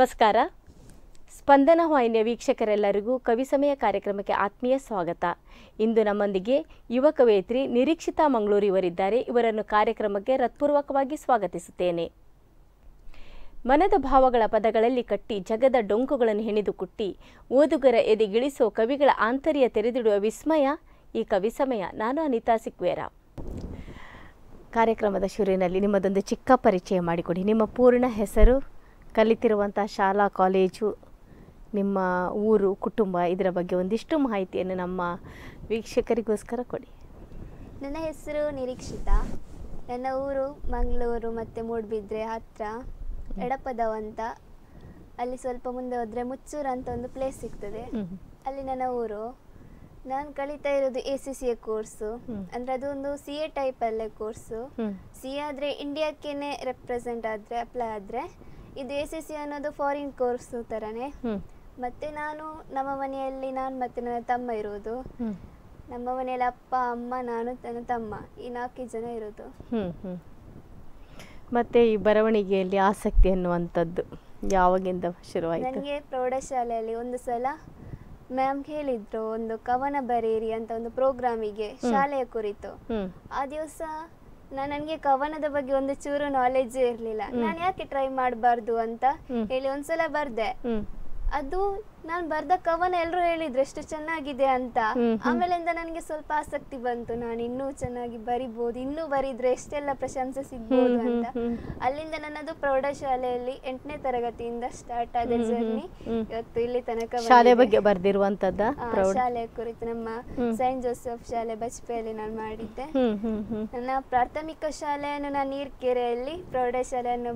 ನಮಸ್ಕಾರ. ಸ್ಪಂದನ ವಾಹಿನಿಯ ವೀಕ್ಷಕರೆಲ್ಲರಿಗೂ ಕವಿ ಸಮಯ ಕಾರ್ಯಕ್ರಮಕ್ಕೆ ಆತ್ಮೀಯ ಸ್ವಾಗತ. ಇಂದು ನಮ್ಮೊಂದಿಗೆ ಯುವ ಕವಯಿತ್ರಿ ನಿರೀಕ್ಷಿತಾ ಮಂಗಳೂರು ಇವರಿದ್ದಾರೆ. ಇವರನ್ನು ಕಾರ್ಯಕ್ರಮಕ್ಕೆ ಹೃತ್ಪೂರ್ವಕವಾಗಿ ಸ್ವಾಗತಿಸುತ್ತೇನೆ. ಮನದ ಭಾವಗಳ ಪದಗಳಲ್ಲಿ ಕಟ್ಟಿ ಜಗದ ಡೊಂಕುಗಳನ್ನು ಹೆಣೆದು ಕುಟ್ಟಿ ಓದುಗರ ಎದೆಗಿಳಿಸೋ ಕವಿಗಳ ಆಂತರ್ಯ ತೆರೆದಿಡುವ ವಿಸ್ಮಯ ಈ ಕವಿ ಸಮಯ. ನಾನು ಅನಿತಾ ಸಿಕ್ವೇರ. ಕಾರ್ಯಕ್ರಮದ ಶುರುವಿನಲ್ಲಿ ನಿಮ್ಮದೊಂದು ಚಿಕ್ಕ ಪರಿಚಯ ಮಾಡಿಕೊಡಿ. ನಿಮ್ಮ ಪೂರ್ಣ ಹೆಸರು, ಕಲಿತಿರುವಂಥ ಶಾಲಾ ಕಾಲೇಜು, ನಿಮ್ಮ ಊರು, ಕುಟುಂಬ, ಇದರ ಬಗ್ಗೆ ಒಂದಿಷ್ಟು ಮಾಹಿತಿಯನ್ನು ನಮ್ಮ ವೀಕ್ಷಕರಿಗೋಸ್ಕರ ಕೊಡಿ. ನನ್ನ ಹೆಸರು ನಿರೀಕ್ಷಿತಾ. ನನ್ನ ಊರು ಮಂಗಳೂರು ಮತ್ತು ಮೂಡುಬಿದ್ರೆ ಹತ್ತಿರ ಎಡಪದವ ಅಂತ. ಅಲ್ಲಿ ಸ್ವಲ್ಪ ಮುಂದೆ ಹೋದರೆ ಮುಚ್ಚೂರು ಅಂತ ಒಂದು ಪ್ಲೇಸ್ ಸಿಗ್ತದೆ, ಅಲ್ಲಿ ನನ್ನ ಊರು. ನಾನು ಕಲಿತಾ ಇರೋದು ACCA ಕೋರ್ಸು. ಅಂದರೆ ಅದು ಒಂದು CA ಟೈಪಲ್ಲೇ ಕೋರ್ಸು. CA ಆದರೆ ಇಂಡಿಯಾಕ್ಕೇನೆ ರೆಪ್ರೆಸೆಂಟ್ ಆದರೆ ಅಪ್ಲೈ ಆದರೆ, ಇದು ACCA ಅನ್ನೋದು ಫಾರಿನ್ ಕೋರ್ಸು ಥರನೇ. ಮತ್ತು ನಮ್ಮ ಮನೆಯಲ್ಲಿ ನಾನು ಮತ್ತು ನನ್ನ ತಮ್ಮ ಇರೋದು. ನಮ್ಮ ಮನೆಯಲ್ಲಿ ಅಪ್ಪ, ಅಮ್ಮ, ನಾನು, ನನ್ನ ತಮ್ಮ, ಈ 4 ಜನ ಇರೋದು. ಮತ್ತು ಈ ಬರವಣಿಗೆಯಲ್ಲಿ ಆಸಕ್ತಿ ಅನ್ನುವಂಥದ್ದು ಯಾವಾಗಿಂದ ಶುರುವಾಯಿತು? ನನಗೆ ಪ್ರೌಢಶಾಲೆಯಲ್ಲಿ ಒಂದು ಸಲ ಮ್ಯಾಮ್ ಹೇಳಿದ್ರು, ಒಂದು ಕವನ ಬರೆಯಿರಿ ಅಂತ ಒಂದು ಪ್ರೋಗ್ರಾಮಿಗೆ ಶಾಲೆಯ ಕುರಿತು. ಆ ದಿವಸ ನನಗೆ ಕವನದ ಬಗ್ಗೆ ಒಂದು ಚೂರು ನಾಲೆಜ್ ಇರಲಿಲ್ಲ. ನಾನು ಯಾಕೆ ಟ್ರೈ ಮಾಡಬಾರ್ದು ಅಂತ ಹೇಳಿ ಒಂದ್ಸಲ ಬರ್ದೆ. ಅದು ನಾನು ಬರ್ದ ಕವನ ಎಲ್ಲರೂ ಹೇಳಿದ್ರು ಎಷ್ಟು ಚೆನ್ನಾಗಿದೆ ಅಂತ. ಆಮೇಲಿಂದ ನನಗೆ ಸ್ವಲ್ಪ ಆಸಕ್ತಿ ಬಂತು, ನಾನು ಇನ್ನೂ ಚೆನ್ನಾಗಿ ಬರಿಬಹುದು, ಇನ್ನೂ ಬರಿದ್ರೆ ಎಷ್ಟೆಲ್ಲ ಪ್ರಶಂಸೆ ಸಿಗ್ಬೋದು ಅಂತ. ಅಲ್ಲಿಂದ ನನ್ನದು ಪ್ರೌಢಶಾಲೆಯಲ್ಲಿ 8ನೇ ತರಗತಿಯಿಂದ ಸ್ಟಾರ್ಟ್ ಆದ ಜರ್ನಿ ಇವತ್ತು ಇಲ್ಲಿ ತನಕ. ಶಾಲೆ ಬಗ್ಗೆ ಬರ್ದಿರುವಂತದ್ದ? ಶಾಲೆಯ ಕುರಿತು ನಮ್ಮ ಸೈಂಟ್ ಜೋಸೆಫ್ ಶಾಲೆ ಬಜ್ಪೆಯಲ್ಲಿ ನಾನು ಮಾಡಿದ್ದೆ. ನನ್ನ ಪ್ರಾಥಮಿಕ ಶಾಲೆಯನ್ನು ನಾನು ನೀರ್ಕೆರೆಯಲ್ಲಿ, ಪ್ರೌಢಶಾಲೆಯನ್ನು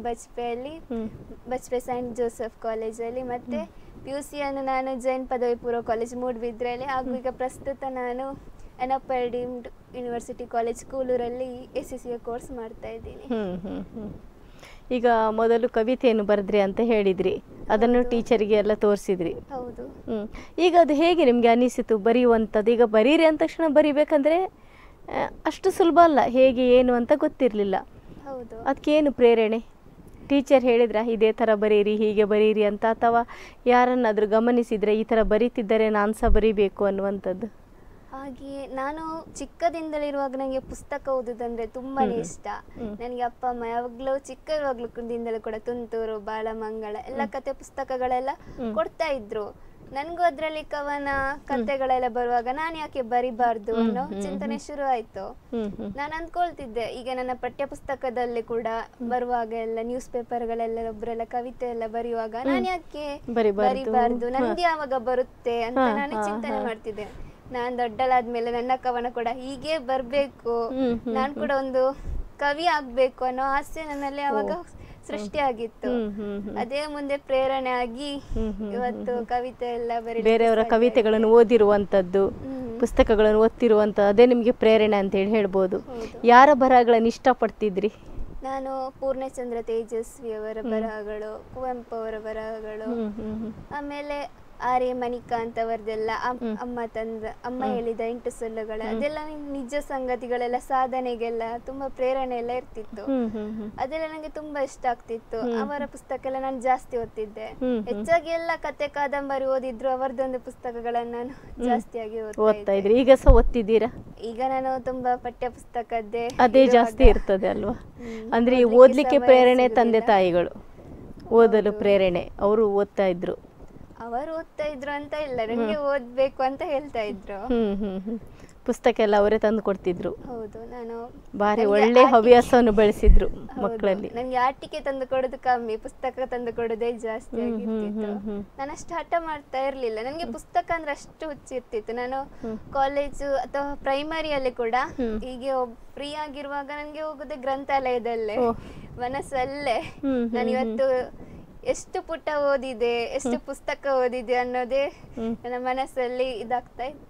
ಬಜ್ಪೆ ಸೈಂಟ್ ಜೋಸೆಫ್ ಕಾಲೇಜಲ್ಲಿ, ಮತ್ತೆ PUCಯನ್ನು ನಾನು ಜೈನ್ ಪದವಿ ಪೂರ್ವ ಕಾಲೇಜ್ ಮೂಡುಬಿದ್ರೆಯಲ್ಲಿ, ಹಾಗೂ ಈಗ ಪ್ರಸ್ತುತ ನಾನು NAPAD ಡೀಮ್ಡ್ ಯೂನಿವರ್ಸಿಟಿ ಕಾಲೇಜ್ ಕೂಲೂರಲ್ಲಿ ACCA ಕೋರ್ಸ್ ಮಾಡ್ತಾ ಇದ್ದೀನಿ. ಈಗ ಮೊದಲು ಕವಿತೆಯನ್ನು ಬರೆದ್ರಿ ಅಂತ ಹೇಳಿದ್ರಿ, ಅದನ್ನು ಟೀಚರಿಗೆ ಎಲ್ಲ ತೋರಿಸಿದ್ರಿ. ಹೌದು. ಈಗ ಅದು ಹೇಗೆ ನಿಮಗೆ ಅನಿಸಿತು ಬರೆಯುವಂಥದ್ದು? ಈಗ ಬರೀರಿ ಅಂದ ತಕ್ಷಣ ಬರಿಬೇಕಂದ್ರೆ ಅಷ್ಟು ಸುಲಭ ಅಲ್ಲ, ಹೇಗೆ ಏನು ಅಂತ ಗೊತ್ತಿರಲಿಲ್ಲ. ಹೌದು. ಅದಕ್ಕೇನು ಪ್ರೇರಣೆ? ಟೀಚರ್ ಹೇಳಿದ್ರ ಇದೇ ಥರ ಬರೀರಿ, ಹೀಗೆ ಬರೀರಿ ಅಂತ, ಅಥವಾ ಯಾರನ್ನಾದರೂ ಗಮನಿಸಿದರೆ ಈ ಥರ ಬರೀತಿದ್ದರೆ ನಾನು ಸಹ ಬರೀಬೇಕು ಅನ್ನುವಂಥದ್ದು? ಹಾಗೆಯೇ ನಾನು ಚಿಕ್ಕದಿಂದಲಿರುವಾಗ ನನಗೆ ಪುಸ್ತಕ ಓದೋದಂದ್ರೆ ತುಂಬಾನೇ ಇಷ್ಟ. ನನಗೆ ಅಪ್ಪ ಅಮ್ಮ ಯಾವಾಗಲೂ ಚಿಕ್ಕವಾಗ್ಲಿಂದಲೂ ಕೂಡ ತುಂತುರು, ಬಾಲಮಂಗಳ ಎಲ್ಲ ಕತೆ ಪುಸ್ತಕಗಳೆಲ್ಲ ಕೊಡ್ತಾ ಇದ್ರು. ನನಗೂ ಅದರಲ್ಲಿ ಕವನ ಕತೆಗಳೆಲ್ಲ ಬರುವಾಗ ನಾನು ಯಾಕೆ ಬರಿಬಾರ್ದು ಅನ್ನೋ ಚಿಂತನೆ ಶುರು ಆಯ್ತು. ನಾನು ಅಂದ್ಕೊಳ್ತಿದ್ದೆ, ಈಗ ನನ್ನ ಪಠ್ಯ ಪುಸ್ತಕದಲ್ಲಿ ಕೂಡ ಬರುವಾಗ ಎಲ್ಲ ನ್ಯೂಸ್ ಪೇಪರ್ಗಳೆಲ್ಲ ಒಬ್ಬರೆಲ್ಲ ಕವಿತೆ ಎಲ್ಲ ಬರೆಯುವಾಗ ನಾನು ಯಾಕೆ ಬರಿಬಾರ್ದು, ನನ್ಗೆ ಯಾವಾಗ ಬರುತ್ತೆ ಅಂತ ನಾನು ಚಿಂತನೆ ಮಾಡ್ತಿದ್ದೆ. ನಾನ್ ದೊಡ್ಡಲಾದ್ಮೇಲೆ ನನ್ನ ಕವನ ಕೂಡ ಹೀಗೆ ಬರ್ಬೇಕು, ನಾನು ಕೂಡ ಒಂದು ಕವಿ ಆಗ್ಬೇಕು ಅನ್ನೋ ಆಸೆ ನನ್ನಲ್ಲಿ ಆವಾಗ ಸೃಷ್ಟಿಯಾಗಿತ್ತು. ಅದೇ ಮುಂದೆ ಪ್ರೇರಣೆ ಆಗಿ ಇವತ್ತು ಕವಿತೆ ಎಲ್ಲ ಬೇರೆಯವರ ಕವಿತೆಗಳನ್ನು ಓದಿರುವಂತದ್ದು, ಪುಸ್ತಕಗಳನ್ನು ಓದ್ತಿರುವಂತದ್ದು, ಅದೇ ನಿಮ್ಗೆ ಪ್ರೇರಣೆ ಅಂತ ಹೇಳಿ ಹೇಳ್ಬೋದು. ಯಾರ ಬರಹಗಳನ್ನು ಇಷ್ಟಪಡ್ತಿದ್ರಿ? ನಾನು ಪೂರ್ಣಚಂದ್ರ ತೇಜಸ್ವಿ ಅವರ ಬರಹಗಳು, ಕುವೆಂಪು ಅವರ ಬರಹಗಳು, ಆಮೇಲೆ ಆರ್ಯ ಮಣಿಕಾಂತ್ ಅವರದೆಲ್ಲ ಅಮ್ಮ ಹೇಳಿದ 8 ಸೊಲ್ಲುಗಳು, ಅದೆಲ್ಲ ನಿಜ ಸಂಗತಿಗಳೆಲ್ಲ, ಸಾಧನೆಗೆಲ್ಲ ತುಂಬಾ ಪ್ರೇರಣೆ ಎಲ್ಲ ಇರ್ತಿತ್ತು. ಅದೆಲ್ಲ ನಂಗೆ ತುಂಬಾ ಇಷ್ಟ ಆಗ್ತಿತ್ತು. ಅವರ ಪುಸ್ತಕ ಎಲ್ಲ ನಾನು ಜಾಸ್ತಿ ಓದ್ತಿದ್ದೆ. ಹೆಚ್ಚಾಗಿ ಎಲ್ಲ ಕತೆ ಕಾದಂಬರಿ ಓದಿದ್ರು, ಅವರದೊಂದು ಪುಸ್ತಕಗಳನ್ನ ನಾನು ಜಾಸ್ತಿಯಾಗಿ ಓದ್ತಾ ಇದ್ದೆ. ಈಗ ಸಹ ಓದ್ತಿದ್ದೀರಾ? ಈಗ ನಾನು ತುಂಬಾ ಪಠ್ಯ ಪುಸ್ತಕದ್ದೇ ಅದೇ ಜಾಸ್ತಿ ಇರ್ತದೆ ಅಲ್ವಾ? ಅಂದ್ರೆ ಓದ್ಲಿಕ್ಕೆ ಪ್ರೇರಣೆ ತಂದೆ ತಾಯಿಗಳು, ಓದಲು ಪ್ರೇರಣೆ, ಅವರು ಓದ್ತಾ ಇದ್ರು. ಅವರು ಓದ್ತಾ ಇದ್ರು ಅಂತ ಇಲ್ಲ, ನನಗೆ ಓದ್ಬೇಕು ಅಂತ ಹೇಳ್ತಾ ಇದ್ರು. ಪುಸ್ತಕ ಎಲ್ಲ ಅವರೇ ತಂದು ಕೊಡ್ತಿದ್ರು. ಹೌದು. ನಾನು ಬಾರಿ ಒಳ್ಳೆ ಹವ್ಯಾಸವನ್ನು ಬೆಳೆಸಿದ್ರು ಮಕ್ಕಳಲ್ಲಿ. ನನಗೆ ಆಟಿಕೆ ತಂದು ಕೊಡೋದು ಕಮ್ಮಿ, ಪುಸ್ತಕ ತಂದು ಕೊಡೋದೇ ಜಾಸ್ತಿ ಆಗಿರ್ತಿತ್ತು. ನಾನು ಅಷ್ಟು ಹಠ ಮಾಡ್ತಾ ಇರ್ಲಿಲ್ಲ. ನನಗೆ ಪುಸ್ತಕ ಅಂದ್ರೆ ಅಷ್ಟು ಹುಚ್ಚಿರ್ತಿತ್ತು. ನಾನು ಕಾಲೇಜು ಅಥವಾ ಪ್ರೈಮರಿಯಲ್ಲಿ ಕೂಡ ಹೀಗೆ ಫ್ರೀ ಆಗಿರುವಾಗ ನನಗೆ ಹೋಗೋದೇ ಗ್ರಂಥಾಲಯದಲ್ಲೇ, ಮನಸ್ಸಲ್ಲೇ. ನಾನು ಇವತ್ತು ಎಷ್ಟು ಪುಟ ಓದಿದೆ, ಎಷ್ಟು ಪುಸ್ತಕ ಓದಿದೆ ಅನ್ನೋದೇ ನನ್ನ ಮನಸ್ಸಲ್ಲಿ ಇದಾಗ್ತಾ ಇತ್ತು.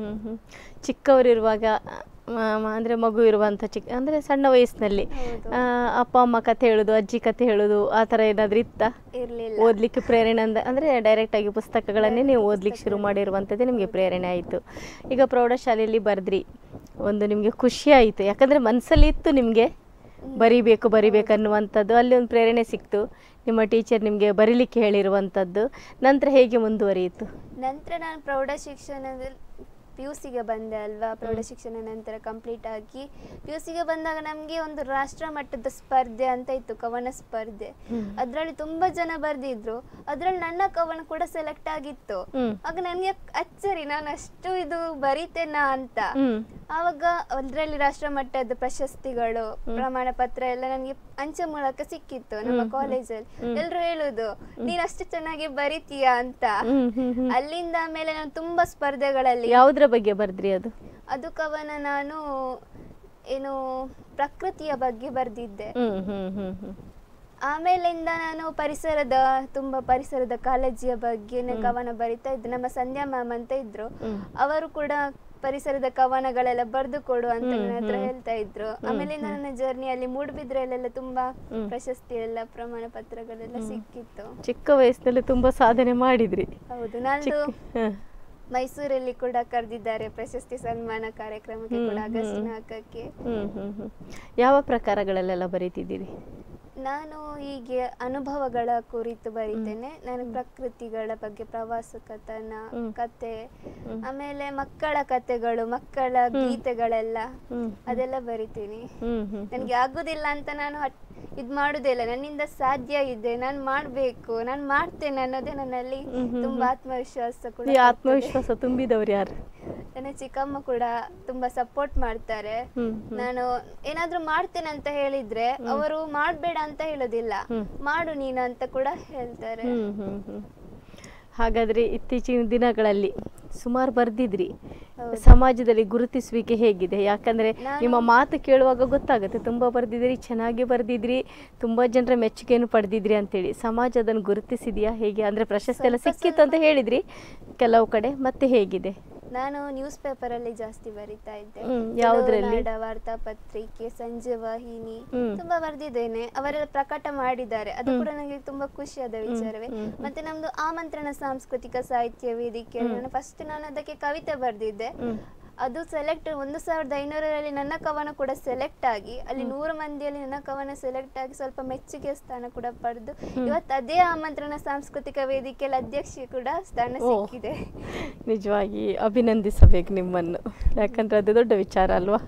ಚಿಕ್ಕವರಿರುವಾಗ ಅಂದ್ರೆ ಮಗು ಇರುವಂತ ಅಂದ್ರೆ ಸಣ್ಣ ವಯಸ್ಸಿನಲ್ಲಿ ಅಪ್ಪ ಅಮ್ಮ ಕತೆ ಹೇಳುದು, ಅಜ್ಜಿ ಕತೆ ಹೇಳುದು, ಆ ಥರ ಏನಾದ್ರೂ ಇತ್ತಾ? ಇರ್ಲಿಲ್ಲ. ಓದ್ಲಿಕ್ಕೆ ಪ್ರೇರಣೆ ಅಂದ್ರೆ ಡೈರೆಕ್ಟ್ ಆಗಿ ಪುಸ್ತಕಗಳನ್ನೇ ನೀವು ಓದ್ಲಿಕ್ಕೆ ಶುರು ಮಾಡಿರುವಂಥದ್ದೇ ನಿಮಗೆ ಪ್ರೇರಣೆ ಆಯಿತು. ಈಗ ಪ್ರೌಢಶಾಲೆಯಲ್ಲಿ ಬರೆದ್ರಿ, ಒಂದು ನಿಮಗೆ ಖುಷಿ ಆಯಿತು, ಯಾಕಂದ್ರೆ ಮನಸ್ಸಲ್ಲಿ ಇತ್ತು ನಿಮಗೆ ಬರಿಬೇಕು ಅನ್ನುವಂಥದ್ದು, ಅಲ್ಲಿ ಒಂದು ಪ್ರೇರಣೆ ಸಿಕ್ತು. ನಿಮ್ಮ ಟೀಚರ್ ನಿಮಗೆ ಬರೀಲಿಕ್ಕೆ ಹೇಳಿರುವಂಥದ್ದು. ನಂತರ ಹೇಗೆ ಮುಂದುವರಿಯಿತು? ನಂತರ ನಾನು ಪ್ರೌಢ ಶಿಕ್ಷಣದಲ್ಲಿ PUCಗೆ ಬಂದೆ ಅಲ್ವಾ. ಪ್ರೌಢ ಶಿಕ್ಷಣ ನಂತರ ಕಂಪ್ಲೀಟ್ ಆಗಿ PUCಗೆ ಬಂದಾಗ ನಮಗೆ ಒಂದು ರಾಷ್ಟ್ರ ಮಟ್ಟದ ಸ್ಪರ್ಧೆ ಅಂತ ಇತ್ತು, ಕವನ ಸ್ಪರ್ಧೆ. ಅದರಲ್ಲಿ ತುಂಬಾ ಜನ ಬರ್ದಿದ್ರು, ಅದ್ರಲ್ಲಿ ನನ್ನ ಕವನ ಕೂಡ ಸೆಲೆಕ್ಟ್ ಆಗಿತ್ತು. ಆಗ ನನಗೆ ಅಚ್ಚರಿ, ನಾನು ಅಷ್ಟು ಇದು ಬರೀತೇನಾ ಅಂತ. ಆವಾಗ ಅದರಲ್ಲಿ ರಾಷ್ಟ್ರ ಮಟ್ಟದ ಪ್ರಶಸ್ತಿಗಳು, ಪ್ರಮಾಣ ಪತ್ರ ಎಲ್ಲ ನನಗೆ ಅಂಚೆ ಮೂಲಕ ಸಿಕ್ಕಿತ್ತು ನಮ್ಮ ಕಾಲೇಜಲ್ಲಿ. ಎಲ್ರು ಹೇಳುದು ನೀನ್ ಅಷ್ಟು ಚೆನ್ನಾಗಿ ಬರೀತೀಯಾ ಅಂತ. ಅಲ್ಲಿಂದ ಆಮೇಲೆ ನಾನು ತುಂಬಾ ಸ್ಪರ್ಧೆಗಳಲ್ಲಿ. ಯಾವುದ್ರ ಬಗ್ಗೆ ಬರ್ದ್ರಿ ಅದು? ಅದು ಕವನ ನಾನು ಏನು ಪ್ರಕೃತಿಯ ಬಗ್ಗೆ ಬರ್ದಿದ್ದೆ. ಆಮೇಲಿಂದ ನಾನು ಪರಿಸರದ ಕಾಳಜಿಯ ಬಗ್ಗೆ ಕವನ ಬರಿತಾ ಇದ್ದೆ. ನಮ್ಮ ಸಂಧ್ಯಾ ಮ್ಯಾಮ್ ಅಂತ ಇದ್ರು, ಅವರು ಕೂಡ ಪರಿಸರದ ಕವನಗಳೆಲ್ಲ ಬರೆದು ಕೊಡು ಅಂತ ನನ್ನ ಹತ್ರ ಹೇಳ್ತಾ ಇದ್ರು. ಆಮೇಲೆ ನನ್ನ ಜರ್ನಿಯಲ್ಲಿ ಮೂಡುಬಿದ್ರೆಯಲ್ಲೆಲ್ಲ ತುಂಬಾ ಪ್ರಶಸ್ತಿ ಎಲ್ಲ ಪ್ರಮಾಣ ಪತ್ರಗಳೆಲ್ಲ ಸಿಕ್ಕಿತ್ತು. ಚಿಕ್ಕ ವಯಸ್ಸಿನಲ್ಲಿ ತುಂಬಾ ಸಾಧನೆ ಮಾಡಿದ್ರಿ. ಹೌದು, ನಾನು ಮೈಸೂರಲ್ಲಿ ಕೂಡ ಕರೆದಿದ್ದಾರೆ ಪ್ರಶಸ್ತಿ ಸನ್ಮಾನ ಕಾರ್ಯಕ್ರಮಕ್ಕೆ ಕೂಡ, ಆಗಸ್ಟ್ 4ಕ್ಕೆ. ಯಾವ ಪ್ರಕಾರಗಳಲ್ಲೆಲ್ಲ ಬರೀತಿದ್ದೀರಿ? ನಾನು ಹೀಗೆ ಅನುಭವಗಳ ಕುರಿತು ಬರೀತೇನೆ. ನಾನು ಪ್ರಕೃತಿಗಳ ಬಗ್ಗೆ, ಪ್ರವಾಸ ಕಥನ, ಕತೆ, ಆಮೇಲೆ ಮಕ್ಕಳ ಕತೆಗಳು, ಮಕ್ಕಳ ಗೀತೆಗಳೆಲ್ಲ ಅದೆಲ್ಲ ಬರಿತೀನಿ. ನನಗೆ ಆಗುದಿಲ್ಲ ಅಂತ ನಾನು ಇದ್ ಮಾಡುದಿಲ್ಲ, ನನ್ನಿಂದ ಸಾಧ್ಯ ಇದೆ, ನಾನು ಮಾಡ್ಬೇಕು, ನಾನು ಮಾಡ್ತೇನೆ ಅನ್ನೋದೇ ನನ್ನಲ್ಲಿ ತುಂಬಾ ಆತ್ಮವಿಶ್ವಾಸ ಕೂಡ. ಆತ್ಮವಿಶ್ವಾಸ ತುಂಬಿದವರು ಯಾರು? ನನ್ನ ಚಿಕ್ಕಮ್ಮ ಕೂಡ ತುಂಬಾ ಸಪೋರ್ಟ್ ಮಾಡ್ತಾರೆ. ನಾನು ಏನಾದ್ರೂ ಮಾಡ್ತೇನೆ ಅಂತ ಹೇಳಿದ್ರೆ ಅವರು ಮಾಡ್ಬೇಡ ಅಂತ ಹೇಳೋದಿಲ್ಲ, ಮಾಡು ನೀನು ಅಂತ ಕೂಡ ಹೇಳ್ತಾರೆ. ಹಾಗಾದ್ರೆ ಇತ್ತೀಚಿನ ದಿನಗಳಲ್ಲಿ ಸುಮಾರು ಬರ್ದಿದ್ರಿ, ಸಮಾಜದಲ್ಲಿ ಗುರುತಿಸುವಿಕೆ ಹೇಗಿದೆ? ಯಾಕಂದ್ರೆ ನಿಮ್ಮ ಮಾತು ಕೇಳುವಾಗ ಗೊತ್ತಾಗುತ್ತೆ, ತುಂಬಾ ಬರ್ದಿದ್ರಿ, ಚೆನ್ನಾಗಿ ಬರ್ದಿದ್ರಿ, ತುಂಬಾ ಜನರ ಮೆಚ್ಚುಗೆಯನ್ನು ಪಡೆದಿದ್ರಿ ಅಂತೇಳಿ. ಸಮಾಜ ಅದನ್ನು ಗುರುತಿಸಿದ್ಯಾ ಹೇಗೆ? ಅಂದ್ರೆ ಪ್ರಶಸ್ತಿ ಎಲ್ಲ ಸಿಕ್ಕಿತ್ತು ಅಂತ ಹೇಳಿದ್ರಿ ಕೆಲವು ಕಡೆ, ಮತ್ತೆ ಹೇಗಿದೆ? ನಾನು ನ್ಯೂಸ್ ಪೇಪರ್ ಅಲ್ಲಿ ಜಾಸ್ತಿ ಬರಿತಾ ಇದ್ದೆ. ಯಾವುದ್ರಲ್ಲಿ? ವಾರ್ತಾ ಪತ್ರಿಕೆ, ಸಂಜೆ ವಾಹಿನಿ ತುಂಬಾ ಬರ್ದಿದ್ದೇನೆ. ಅವರೆಲ್ಲ ಪ್ರಕಟ ಮಾಡಿದ್ದಾರೆ, ಅದು ಕೂಡ ನನಗೆ ತುಂಬಾ ಖುಷಿಯಾದ ವಿಚಾರವೇ. ಮತ್ತೆ ನಮ್ದು ಆಮಂತ್ರಣ ಸಾಂಸ್ಕೃತಿಕ ಸಾಹಿತ್ಯ ವೇದಿಕೆ, ನಾನು ಅದಕ್ಕೆ ಕವಿತೆ ಬರ್ದಿದ್ದೆ. ಅದು ಸೆಲೆಕ್ಟ್ 1500ರಲ್ಲಿ ನನ್ನ ಕವನ ಕೂಡ ಸೆಲೆಕ್ಟ್ ಆಗಿ, ಅಲ್ಲಿ 100 ಮಂದಿಯಲ್ಲಿ ನನ್ನ ಕವನ ಸೆಲೆಕ್ಟ್ ಆಗಿ ಸ್ವಲ್ಪ ಮೆಚ್ಚುಗೆ ಸ್ಥಾನ ಕೂಡ ಪಡೆದು ಇವತ್ತು ಅದೇ ಆಮಂತ್ರಣ ಸಾಂಸ್ಕೃತಿಕ ವೇದಿಕೆಯಲ್ಲಿ ಅಧ್ಯಕ್ಷೆ ಕೂಡ ಸ್ಥಾನ ಸಿಕ್ಕಿದೆ. ನಿಜವಾಗಿ ಅಭಿನಂದಿಸಬೇಕು ನಿಮ್ಮನ್ನು, ಯಾಕಂದ್ರೆ ಅದು ದೊಡ್ಡ ವಿಚಾರ ಅಲ್ವಾ?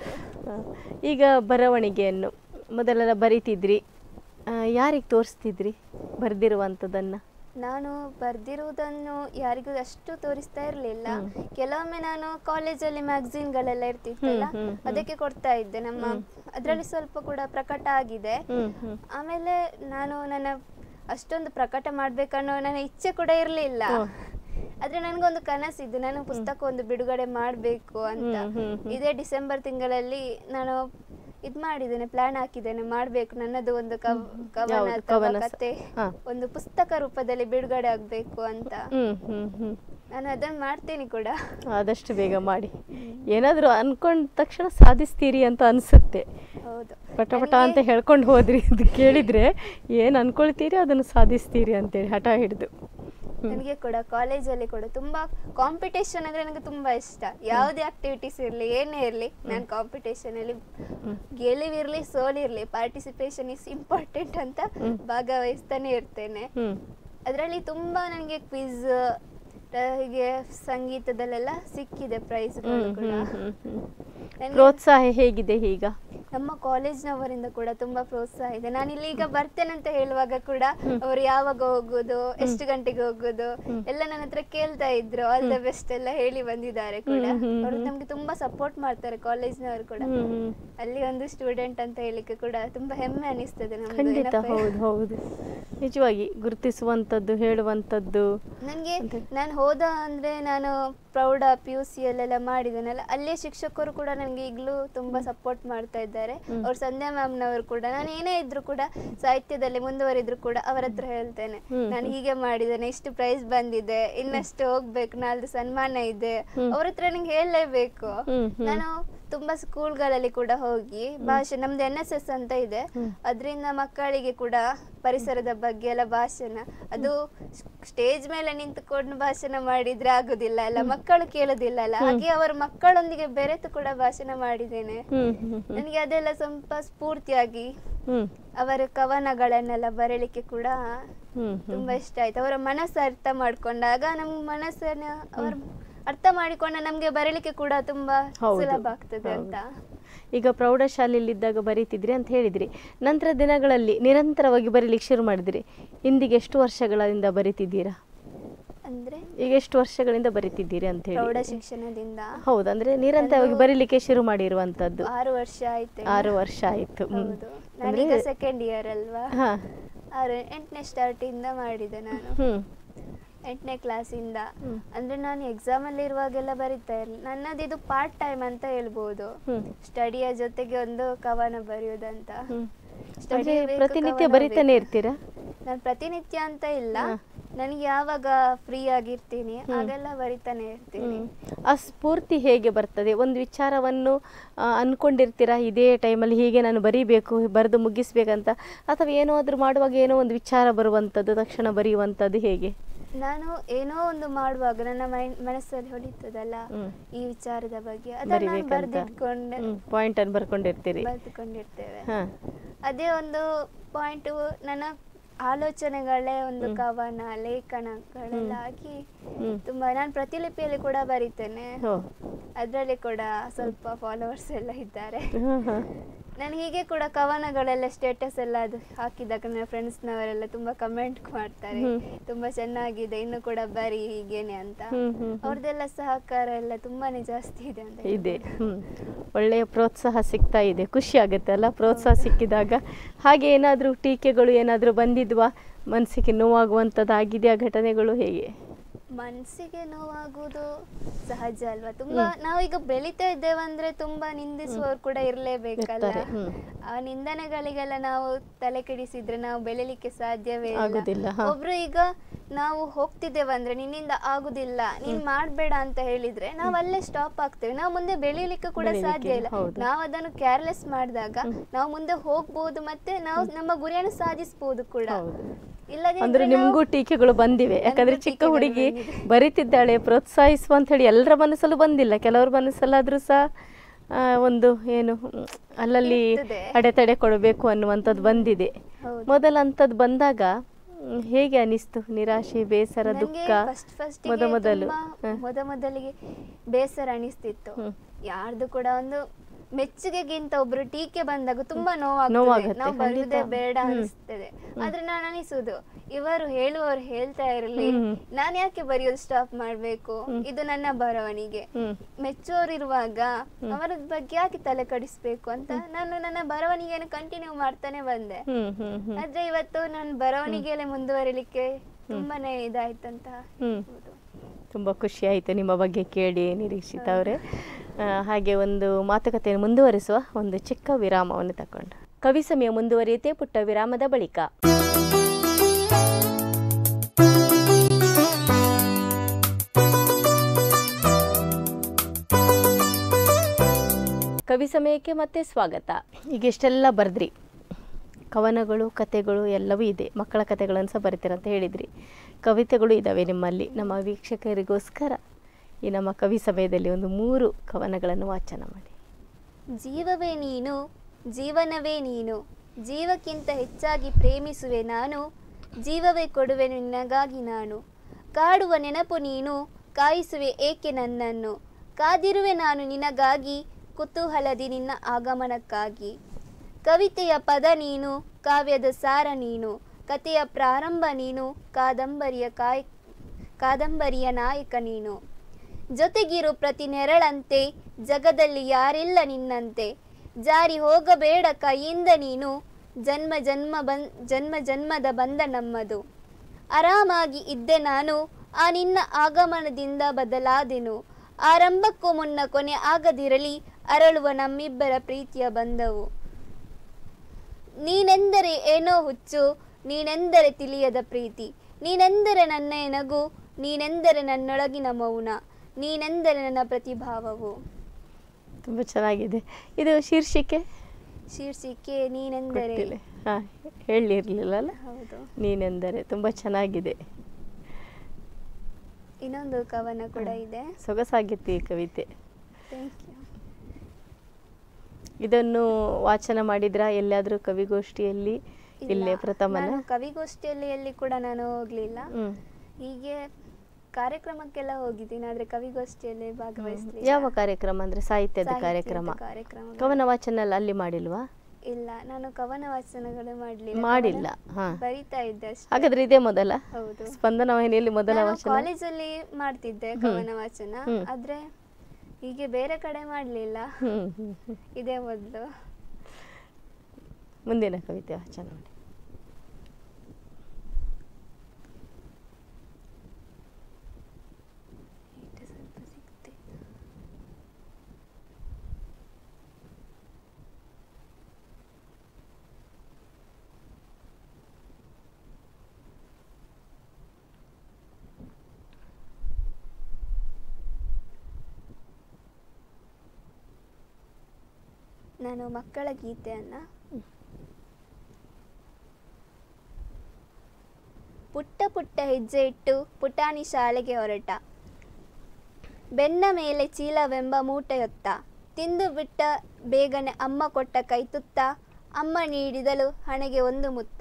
ಈಗ ಬರವಣಿಗೆಯನ್ನು ಮೊದಲೆಲ್ಲ ಬರೀತಿದ್ರಿ, ಯಾರಿಗೆ ತೋರಿಸ್ತಿದ್ರಿ ಬರ್ದಿರುವಂಥದ್ದನ್ನು? ನಾನು ಬರ್ದಿರುವುದನ್ನು ಯಾರಿಗೂ ಅಷ್ಟು ತೋರಿಸ್ತಾ ಇರ್ಲಿಲ್ಲ. ಕೆಲವೊಮ್ಮೆ ನಾನು ಕಾಲೇಜಲ್ಲಿ ಮ್ಯಾಗಝಿನ್ಗಳೆಲ್ಲ ಇರ್ತಿತ್ತಲ್ಲ, ಅದಕ್ಕೆ ಕೊಡ್ತಾ ಇದ್ದೆ. ಅದರಲ್ಲಿ ಸ್ವಲ್ಪ ಕೂಡ ಪ್ರಕಟ ಆಗಿದೆ. ಆಮೇಲೆ ನನ್ನ ಅಷ್ಟೊಂದು ಪ್ರಕಟ ಮಾಡ್ಬೇಕನ್ನೋ ನನ್ನ ಇಚ್ಛೆ ಕೂಡ ಇರ್ಲಿಲ್ಲ. ಆದ್ರೆ ನನ್ಗೊಂದು ಕನಸಿದ್ದು, ನಾನು ಪುಸ್ತಕ ಒಂದು ಬಿಡುಗಡೆ ಮಾಡ್ಬೇಕು ಅಂತ. ಇದೇ ಡಿಸೆಂಬರ್ ತಿಂಗಳಲ್ಲಿ ನಾನು ಮಾಡಿದ್ದೇನೆ, ಪ್ಲಾನ್ ಹಾಕಿದ್ದೇನೆ, ಮಾಡ್ಬೇಕು, ನನ್ನದು ಒಂದು ಕವನ ಅಥವಾ ಕತೆ ಒಂದು ಪುಸ್ತಕ ರೂಪದಲ್ಲಿ ಬಿಡುಗಡೆ ಆಗ್ಬೇಕು ಅಂತ. ನಾನು ಅದನ್ನ ಮಾಡ್ತೇನೆ ಕೂಡ. ಆದಷ್ಟು ಬೇಗ ಮಾಡಿ, ಏನಾದ್ರೂ ಅನ್ಕೊಂಡ ತಕ್ಷಣ ಸಾಧಿಸ್ತೀರಿ ಅಂತ ಅನ್ಸುತ್ತೆ. ಹೌದು, ಪಟ ಅಂತ ಹೇಳ್ಕೊಂಡು ಹೋದ್ರಿ, ಅದು ಕೇಳಿದ್ರೆ ಏನ್ ಅನ್ಕೊಳ್ತೀರಿ ಅದನ್ನು ಸಾಧಿಸ್ತೀರಿ ಅಂತೇಳಿ ಹಠ ಹಿಡಿದು. ನನಗೆ ಕೂಡ ಕಾಲೇಜಲ್ಲಿ ಕೂಡ ತುಂಬಾ ಕಾಂಪಿಟೇಷನ್ ಅಂದ್ರೆ ನನಗೆ ತುಂಬಾ ಇಷ್ಟ. ಯಾವುದೇ ಆಕ್ಟಿವಿಟೀಸ್ ಇರ್ಲಿ, ಏನೇ ಇರ್ಲಿ, ನಾನು ಕಾಂಪಿಟೇಷನ್ ಅಲ್ಲಿ ಗೆಲುವಿರ್ಲಿ ಸೋಲಿರ್ಲಿ, ಪಾರ್ಟಿಸಿಪೇಷನ್ ಇಸ್ ಇಂಪಾರ್ಟೆಂಟ್ ಅಂತ ಭಾಗವಹಿಸ್ತಾನೆ ಇರ್ತೇನೆ. ಅದರಲ್ಲಿ ತುಂಬಾ ನನಗೆ ಕ್ವಿಜ್, ಹೀಗೆ ಸಂಗೀತದಲ್ಲೆಲ್ಲ ಸಿಕ್ಕಿದೆ ಪ್ರೈಸ್ಗಳು ಕೂಡ. ಪ್ರೋತ್ಸಾಹ ಹೇಗಿದೆ ಈಗ? ನಮ್ಮ ಕಾಲೇಜ್ನವರಿಂದ ಕೂಡ ತುಂಬಾ ಪ್ರೋತ್ಸಾಹ ಇದೆ. ನಾನು ಇಲ್ಲಿ ಈಗ ಬರ್ತೇನೆ ಅಂತ ಹೇಳುವಾಗ ಕೂಡ ಅವರು ಯಾವಾಗ ಹೋಗುದು, ಎಷ್ಟು ಗಂಟೆಗೆ ಹೋಗುದು ಎಲ್ಲ ನನ್ನ ಹತ್ರ ಕೇಳ್ತಾ ಇದ್ರು. ಆಲ್ ದ ಬೆಸ್ಟ್ ಎಲ್ಲ ಹೇಳಿ ಬಂದಿದ್ದಾರೆ ಕೂಡ. ಅವರು ನಮ್ಗೆ ತುಂಬಾ ಸಪೋರ್ಟ್ ಮಾಡ್ತಾರೆ ಕಾಲೇಜ್ನವರು ಕೂಡ. ಅಲ್ಲಿ ಒಂದು ಸ್ಟೂಡೆಂಟ್ ಅಂತ ಹೇಳಿಕ್ಕೆ ಕೂಡ ತುಂಬಾ ಹೆಮ್ಮೆ ಅನಿಸ್ತದೆ ನಮ್ಗೆ. ಹೌದು, ನಿಜವಾಗಿ ಗುರುತಿಸುವಂತದ್ದು, ಹೇಳುವಂತದ್ದು. ನನ್ಗೆ ನಾನು ಹೋದ ಅಂದ್ರೆ ನಾನು ಪ್ರೌಢ PUCಯಲ್ಲೆಲ್ಲ ಮಾಡಿದ್ದೇನಲ್ಲ, ಅಲ್ಲೇ ಶಿಕ್ಷಕರು ಕೂಡ ನನಗೆ ಈಗಲೂ ತುಂಬಾ ಸಪೋರ್ಟ್ ಮಾಡ್ತಾ ಇದ್ದಾರೆ. ಅವ್ರು ಸಂಧ್ಯಾ ಮ್ಯಾಮ್ನವರು ಕೂಡ, ನಾನು ಏನೇ ಇದ್ರು ಕೂಡ ಸಾಹಿತ್ಯದಲ್ಲಿ ಮುಂದುವರಿದ್ರು ಕೂಡ ಅವರ ಹತ್ರ ಹೇಳ್ತೇನೆ, ನಾನು ಹೀಗೆ ಮಾಡಿದ್ದೇನೆ, ಇಷ್ಟು ಪ್ರೈಸ್ ಬಂದಿದೆ, ಇನ್ನಷ್ಟು ಹೋಗ್ಬೇಕು, ನಾಳ್ದು ಸನ್ಮಾನ ಇದೆ, ಅವ್ರ ಹತ್ರ ನಂಗೆ ಹೇಳಲೇಬೇಕು. ನಾನು ತುಂಬಾ ಸ್ಕೂಲ್ಗಳಲ್ಲಿ ಕೂಡ ಹೋಗಿ ಭಾಷೆ, ನಮ್ದು NSS ಅಂತ ಇದೆ, ಅದರಿಂದ ಮಕ್ಕಳಿಗೆ ಕೂಡ ಪರಿಸರದ ಬಗ್ಗೆ ಎಲ್ಲ ಭಾಷಣ, ಅದು ಸ್ಟೇಜ್ ಮೇಲೆ ನಿಂತುಕೊಂಡು ಭಾಷಣ ಮಾಡಿದ್ರೆ ಆಗುದಿಲ್ಲ ಅಲ್ಲ, ಮಕ್ಕಳು ಕೇಳುದಿಲ್ಲ ಅಲ್ಲ, ಹಾಗೆ ಅವರ ಮಕ್ಕಳೊಂದಿಗೆ ಬೆರೆತು ಕೂಡ ಭಾಷಣ ಮಾಡಿದ್ದೇನೆ. ನನಗೆ ಅದೆಲ್ಲ ಸ್ವಲ್ಪ ಸ್ಫೂರ್ತಿಯಾಗಿ ಅವರ ಕವನಗಳನ್ನೆಲ್ಲ ಬರೆಯಲಿಕ್ಕೆ ಕೂಡ ತುಂಬಾ ಇಷ್ಟ ಆಯ್ತು. ಅವರ ಮನಸ್ಸು ಅರ್ಥ ಮಾಡ್ಕೊಂಡಾಗ ನಮ್ಗೆ ಮನಸ್ಸನ್ನ ಅವ್ರ ಅರ್ಥ ಮಾಡಿಕೊಂಡ ನಮ್ಗೆ ಬರೀಲಿಕ್ಕೆ ಕೂಡ ತುಂಬಾ ಸುಲಭ ಆಗ್ತದೆ ಅಂತ. ಈಗ ಪ್ರೌಢಶಾಲೆಯಲ್ಲಿದ್ದಾಗ ಬರೀತಿದ್ರಿ ಅಂತ ಹೇಳಿದ್ರಿ, ನಂತರ ದಿನಗಳಲ್ಲಿ ನಿರಂತರವಾಗಿ ಬರೀಲಿಕ್ಕೆ ಶುರು ಮಾಡಿದ್ರಿ. ಇಂದಿಗೆ ಎಷ್ಟು ವರ್ಷಗಳಿಂದ ಬರೀತಿದ್ದೀರಾ? ಅಂದ್ರೆ ಈಗ ಎಷ್ಟು ವರ್ಷಗಳಿಂದ ಬರೀತಿದ್ದೀರಿ ಅಂತ ಹೇಳಿ? ಪ್ರೌಢ ಶಿಕ್ಷಣದಿಂದ. ಹೌದು, ಅಂದ್ರೆ ನಿರಂತರವಾಗಿ ಬರೀಲಿಕ್ಕೆ ಶುರು ಮಾಡಿರುವಂತದ್ದು 6 ವರ್ಷ ಆಯ್ತು. 6 ವರ್ಷ ಆಯ್ತು. ನಾನೀಗ ಸೆಕೆಂಡ್ ಇಯರ್ ಅಲ್ವಾ, 8ನೇ ಸ್ಟಾರ್ಟ್ ಇಂದ ಮಾಡಿದೆ ನಾನು, 8ನೇ ಕ್ಲಾಸಿಂದ. ಅಂದ್ರೆ ನಾನು ಎಕ್ಸಾಮ್ ಅಲ್ಲಿ ಇರುವಾಗೆಲ್ಲ ಬರಿತಾ ಇರಲಿಲ್ಲ. ನನ್ನದು ಇದು ಪಾರ್ಟ್ ಟೈಮ್ ಅಂತ ಹೇಳ್ಬೋದು, ಸ್ಟಡಿಯ ಜೊತೆಗೆ ಒಂದು ಕವನ ಬರೆಯೋದಂತ. ಪ್ರತಿನಿತ್ಯ ಬರಿತಾನೆ ಇರ್ತೀರಾ? ನಾನು ಪ್ರತಿನಿತ್ಯ ಅಂತ ಇಲ್ಲ, ನನಗೆ ಯಾವಾಗ ಫ್ರೀ ಆಗಿರ್ತೀನಿ ಆಗೆಲ್ಲ ಬರಿತಾನೆ ಇರ್ತೀನಿ. ಆ ಸ್ಫೂರ್ತಿ ಹೇಗೆ ಬರ್ತದೆ? ಒಂದು ವಿಚಾರವನ್ನು ಅನ್ಕೊಂಡಿರ್ತೀರಾ, ಇದೇ ಟೈಮಲ್ಲಿ ಹೀಗೆ ನಾನು ಬರೀಬೇಕು, ಬರೆದು ಮುಗಿಸ್ಬೇಕಂತ, ಅಥವಾ ಏನಾದರೂ ಮಾಡುವಾಗ ಏನೋ ಒಂದು ವಿಚಾರ ಬರುವಂಥದ್ದು, ತಕ್ಷಣ ಬರೆಯುವಂಥದ್ದು ಹೇಗೆ? ನಾನು ಏನೋ ಒಂದು ಮಾಡುವಾಗ ನನ್ನ ಮನಸ್ಸಲ್ಲಿ ಹೊಳಿತದಲ್ಲ ಈ ವಿಚಾರದ ಬಗ್ಗೆ, ಅದನ್ನ ಬರೆದಿಟ್ಕೊಂಡೆ, ಪಾಯಿಂಟ್ ಅನ್ನು ಬರ್ಕೊಂಡಿರ್ತೀರಿ, ಬರೆದುಕೊಂಡಿರ್ತೇವೆ. ಅದೇ ಒಂದು ಪಾಯಿಂಟ್ ನನ್ನ ಆಲೋಚನೆಗಳೇ ಒಂದು ಕವನ ಲೇಖನಗಳೆಲ್ಲ ಆಗಿ ತುಂಬಾ. ನಾನು ಪ್ರತಿಲಿಪಿಯಲ್ಲಿ ಕೂಡ ಬರೀತೇನೆ, ಅದರಲ್ಲಿ ಕೂಡ ಸ್ವಲ್ಪ ಫಾಲೋವರ್ಸ್ ಎಲ್ಲ ಇದ್ದಾರೆ. ನಾನು ಹೀಗೆ ಕೂಡ ಕವನಗಳೆಲ್ಲ ಸ್ಟೇಟಸ್ ಎಲ್ಲ ಅದು ಹಾಕಿದಾಗ ನನ್ನ ಫ್ರೆಂಡ್ಸ್ನವರೆಲ್ಲ ತುಂಬಾ ಕಮೆಂಟ್ ಮಾಡ್ತಾರೆ, ತುಂಬಾ ಚೆನ್ನಾಗಿದೆ, ಇನ್ನು ಕೂಡ ಬರೀ ಹೀಗೇನೆ ಅಂತ. ಅವ್ರದ್ದೆಲ್ಲ ಸಹಕಾರ ಎಲ್ಲ ತುಂಬಾನೇ ಜಾಸ್ತಿ ಇದೆ ಅಂತ ಇದೆ. ಒಳ್ಳೆಯ ಪ್ರೋತ್ಸಾಹ ಸಿಗ್ತಾ ಇದೆ, ಖುಷಿ ಆಗುತ್ತೆ ಅಲ್ಲ ಪ್ರೋತ್ಸಾಹ ಸಿಕ್ಕಿದಾಗ. ಹಾಗೆ ಏನಾದರೂ ಟೀಕೆಗಳು ಏನಾದರೂ ಬಂದಿದ್ವಾ? ಮನಸ್ಸಿಗೆ ನೋವಾಗುವಂಥದ್ದಾಗಿದೆ ಆ ಘಟನೆಗಳು ಹೇಗೆ? ಮನಸ್ಸಿಗೆ ನೋವಾಗುವುದು ಸಹಜ ಅಲ್ವಾ. ತುಂಬಾ ನಾವೀಗ ಬೆಳಿತಾ ಇದ್ದೇವಂದ್ರೆ ತುಂಬಾ ನಿಂದಿಸುವವರು ಕೂಡ ಇರ್ಲೇಬೇಕಲ್ಲ. ಆ ನಿಂದನೆಗಳಿಗೆಲ್ಲ ನಾವು ತಲೆ ಕೆಡಿಸಿದ್ರೆ ನಾವು ಬೆಳಿಲಿಕ್ಕೆ ಸಾಧ್ಯವೇ ಇಲ್ಲ. ಒಬ್ರು ಈಗ ನಾವು ಹೋಗ್ತಿದ್ದೇವಂದ್ರೆ ನಿನ್ನಿಂದ ಆಗುದಿಲ್ಲ, ನೀನ್ ಮಾಡ್ಬೇಡ ಅಂತ ಹೇಳಿದ್ರೆ ನಾವು ಅಲ್ಲೇ ಸ್ಟಾಪ್ ಆಗ್ತೇವೆ, ನಾವು ಮುಂದೆ ಬೆಳೀಲಿಕ್ಕೆ ಕೂಡ ಸಾಧ್ಯ ಇಲ್ಲ. ನಾವು ಅದನ್ನು ಕೇರ್ಲೆಸ್ ಮಾಡಿದಾಗ ನಾವು ಮುಂದೆ ಹೋಗ್ಬೋದು, ಮತ್ತೆ ನಾವು ನಮ್ಮ ಗುರಿಯನ್ನು ಸಾಧಿಸಬಹುದು ಕೂಡ. ಅಂದ್ರೆ ನಿಮ್ಗೂ ಟೀಕೆಗಳು ಬಂದಿವೆ, ಯಾಕಂದ್ರೆ ಚಿಕ್ಕ ಹುಡುಗಿ ಬರೀತಿದ್ದಾಳೆ, ಪ್ರೋತ್ಸಾಹಿಸುವ ಅಂತ ಹೇಳಿ ಎಲ್ಲರ ಮನಸ್ಸಲ್ಲೂ ಬಂದಿಲ್ಲ, ಕೆಲವ್ರ ಮನಸ್ಸಲ್ಲಾದ್ರೂ ಸಹ ಒಂದು ಏನು ಅಲ್ಲಲ್ಲಿ ಅಡೆತಡೆ ಕೊಡಬೇಕು ಅನ್ನುವಂಥದ್ದು ಬಂದಿದೆ. ಮೊದಲ ಅಂಥದ್ದು ಬಂದಾಗ ಹೇಗೆ ಅನಿಸ್ತು? ನಿರಾಶೆ, ಬೇಸರ, ದುಃಖ? ಮೊದಲಿಗೆ ಬೇಸರ ಅನಿಸ್ತಿತ್ತು. ಯಾರ್ದು ಕೂಡ ಒಂದು ಮೆಚ್ಚುಗೆಗಿಂತ ಒಬ್ರು ಟೀಕೆ ಬಂದಾಗ ತುಂಬಾ ನೋವಾಗ್ತದೆ, ನಾವು ಬರುವುದೇ ಬೇಡ ಅನಿಸ್ತದೆ. ಆದ್ರೆ ನಾನು ಅನಿಸುದು, ಇವರು ಹೇಳುವವರು ಹೇಳ್ತಾ ಇರಲಿ, ನಾನು ಯಾಕೆ ಬರೆಯೋದು ಸ್ಟಾಪ್ ಮಾಡ್ಬೇಕು, ಇದು ನನ್ನ ಬರವಣಿಗೆ, ಮೆಚ್ಚೋರಿರುವಾಗ ಅವರ ಬಗ್ಗೆ ಯಾಕೆ ತಲೆ ಕಡಿಸ್ಬೇಕು ಅಂತ ನಾನು ನನ್ನ ಬರವಣಿಗೆಯನ್ನು ಕಂಟಿನ್ಯೂ ಮಾಡ್ತಾನೆ ಬಂದೆ. ಆದ್ರೆ ಇವತ್ತು ನಾನು ಬರವಣಿಗೆಯಲ್ಲೇ ಮುಂದುವರಿಲಿಕ್ಕೆ ತುಂಬಾನೇ ಇದಾಯ್ತಂತ. ತುಂಬ ಖುಷಿ ಆಯಿತು ನಿಮ್ಮ ಬಗ್ಗೆ ಕೇಳಿ ನಿರೀಕ್ಷಿತ ಅವರೇ. ಹಾಗೆ ಒಂದು ಮಾತುಕತೆಯನ್ನು ಮುಂದುವರಿಸುವ ಒಂದು ಚಿಕ್ಕ ವಿರಾಮವನ್ನು ತಗೊಂಡು ಕವಿ ಸಮಯ ಮುಂದುವರಿಯುತ್ತೆ ಪುಟ್ಟ ವಿರಾಮದ ಬಳಿಕ. ಕವಿ ಸಮಯಕ್ಕೆ ಮತ್ತೆ ಸ್ವಾಗತ. ಈಗ ಇಷ್ಟೆಲ್ಲ ಬರೆದ್ರಿ, ಕವನಗಳು, ಕತೆಗಳು ಎಲ್ಲವೂ ಇದೆ, ಮಕ್ಕಳ ಕತೆಗಳನ್ನು ಸಹ ಬರೀತೀರಂತ ಹೇಳಿದ್ರಿ, ಕವಿತೆಗಳು ಇದ್ದಾವೆ ನಿಮ್ಮಲ್ಲಿ. ನಮ್ಮ ವೀಕ್ಷಕರಿಗೋಸ್ಕರ ಈ ನಮ್ಮ ಕವಿ ಸಮಯದಲ್ಲಿ ಒಂದು 3 ಕವನಗಳನ್ನು ವಾಚನ ಮಾಡಿ. ಜೀವವೇ ನೀನು, ಜೀವನವೇ ನೀನು, ಜೀವಕ್ಕಿಂತ ಹೆಚ್ಚಾಗಿ ಪ್ರೇಮಿಸುವೆ ನಾನು, ಜೀವವೇ ಕೊಡುವೆ ನಿನಗಾಗಿ ನಾನು, ಕಾಡುವ ನೆನಪು ನೀನು, ಕಾಯಿಸುವೆ ಏಕೆ ನನ್ನನ್ನು, ಕಾದಿರುವೆ ನಾನು ನಿನಗಾಗಿ, ಕುತೂಹಲದಿ ನಿನ್ನ ಆಗಮನಕ್ಕಾಗಿ. ಕವಿತೆಯ ಪದ ನೀನು, ಕಾವ್ಯದ ಸಾರ ನೀನು, ಕಥೆಯ ಪ್ರಾರಂಭ ನೀನು, ಕಾದಂಬರಿಯ ನಾಯಕ ನೀನು, ಜೊತೆಗಿರು ಪ್ರತಿ ನೆರಳಂತೆ, ಜಗದಲ್ಲಿ ಯಾರಿಲ್ಲ ನಿನ್ನಂತೆ, ಜಾರಿ ಹೋಗಬೇಡ ಕೈಯಿಂದ ನೀನು, ಜನ್ಮ ಜನ್ಮದ ಬಂದ ನಮ್ಮದು. ಆರಾಮಾಗಿ ಇದ್ದೆ ನಾನು, ಆ ನಿನ್ನ ಆಗಮನದಿಂದ ಬದಲಾದೆನು, ಆರಂಭಕ್ಕೂ ಮುನ್ನ ಕೊನೆ ಆಗದಿರಲಿ, ಅರಳುವ ನಮ್ಮಿಬ್ಬರ ಪ್ರೀತಿಯ ಬಂಧವು. ನೀನೆಂದರೆ ಏನೋ ಹುಚ್ಚು, ನೀನೆಂದರೆ ತಿಳಿಯದ ಪ್ರೀತಿ, ನೀನೆಂದರೆ ನನ್ನ ನಗು, ನೀನೆಂದರೆ ನನ್ನೊಳಗಿನ ಮೌನ, ನೀನೆಂದರೆ ನನ್ನ ಪ್ರತಿಭಾವವು. ತುಂಬ ಚೆನ್ನಾಗಿದೆ. ಇದು ಶೀರ್ಷಿಕೆ ನೀನೆಂದರೆ. ಹಾಂ, ಹೇಳಿರಲಿಲ್ಲ ಅಲ್ಲ? ಹೌದು. ನೀನೆಂದರೆ ತುಂಬ ಚೆನ್ನಾಗಿದೆ. ಇನ್ನೊಂದು ಕವನ ಕೂಡ ಇದೆ. ಸೊಗಸಾಗಿತ್ತು ಈ ಕವಿತೆ. Thank you. ಇದನ್ನು ವಾಚನ ಮಾಡಿದ್ರಾ ಎಲ್ಲಾದರೂ ಕವಿಗೋಷ್ಠಿಯಲ್ಲಿ? ಇಲ್ಲೇ ಪ್ರಥಮನ? ನಾನು ಕವಿಗೋಷ್ಠಿಯಲ್ಲಿ ಎಲ್ಲಿ ಕೂಡ ನಾನು ಹೋಗ್ಲಿಲ್ಲ. ಹೀಗೆ ಕಾರ್ಯಕ್ರಮಕ್ಕೆಲ್ಲ ಹೋಗಿದ್ದೀನಿ, ಆದ್ರೆ ಕವಿಗೋಷ್ಠಿಯಲ್ಲಿ ಭಾಗವಹಿಸಲಿಲ್ಲ. ಯಾವ ಕಾರ್ಯಕ್ರಮ ಅಂದ್ರೆ? ಸಾಹಿತ್ಯದ ಕಾರ್ಯಕ್ರಮ. ಕವನ ವಾಚನ ಅಲ್ಲಿ ಮಾಡಿಲ್ವಾ? ಇಲ್ಲ, ನಾನು ಕವನ ವಾಚನಗಳು ಮಾಡಿಲ್ಲ. ಬರಿತಾ ಇದ್ದೆ ಅಷ್ಟೇ. ಹಾಗಾದ್ರೆ ಇದೇ ಮೊದಲ? ಹೌದು. ಸ್ಪಂದನ ವಾಹಿನಿಯಲ್ಲಿ ಮೊದಲ ವಾಚನ? ಕಾಲೇಜಲ್ಲಿ ಮಾಡ್ತಿದ್ದೆ ಕವನ ವಾಚನ, ಆದ್ರೆ ಹೀಗೆ ಬೇರೆ ಕಡೆ ಮಾಡ್ಲಿಲ್ಲ. ಇದೇ ಮೊದಲು. ಮುಂದಿನ ಕವಿತೆ ವಾಚನ ಮಾಡಿ. ನಾನು ಮಕ್ಕಳ ಗೀತೆಯನ್ನ. ಪುಟ್ಟ ಪುಟ್ಟ ಹೆಜ್ಜೆ ಇಟ್ಟು ಪುಟಾಣಿ ಶಾಲೆಗೆ ಹೊರಟ, ಬೆನ್ನ ಮೇಲೆ ಚೀಲವೆಂಬ ಮೂಟೆಯೊತ್ತ, ತಿಂದು ಬಿಟ್ಟ ಬೇಗನೆ ಅಮ್ಮ ಕೊಟ್ಟ ಕೈ ತುತ್ತ, ಅಮ್ಮ ನೀಡಿದಳು ಹಣೆಗೆ ಒಂದು ಮುತ್ತ.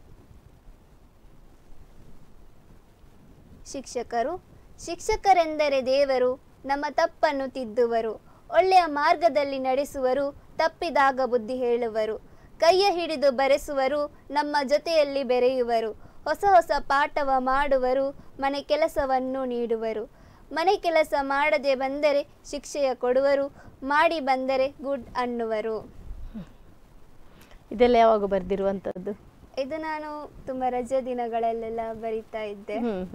ಶಿಕ್ಷಕರೆಂದರೆ ದೇವರು, ನಮ್ಮ ತಪ್ಪನ್ನು ತಿದ್ದುವರು, ಒಳ್ಳೆಯ ಮಾರ್ಗದಲ್ಲಿ ನಡೆಸುವರು, ತಪ್ಪಿದಾಗ ಬುದ್ಧಿ ಹೇಳುವರು, ಕೈಯ ಹಿಡಿದು ಬರೆಸುವರು, ನಮ್ಮ ಜೊತೆಯಲ್ಲಿ ಬೆರೆಯುವರು, ಹೊಸ ಹೊಸ ಪಾಠವ ಮಾಡುವರು, ಮನೆ ಕೆಲಸವನ್ನು ನೀಡುವರು, ಮನೆ ಕೆಲಸ ಮಾಡದೆ ಬಂದರೆ ಶಿಕ್ಷೆಯ ಕೊಡುವರು, ಮಾಡಿ ಬಂದರೆ ಗುಡ್ ಅನ್ನುವರು. ಇದೆಲ್ಲ ಯಾವಾಗ ಬರೆದಿರುವಂತದ್ದು? ಇದು ನಾನು ತುಂಬಾ ರಜೆ ದಿನಗಳಲ್ಲೆಲ್ಲ ಬರಿತಾ ಇದ್ದೆ.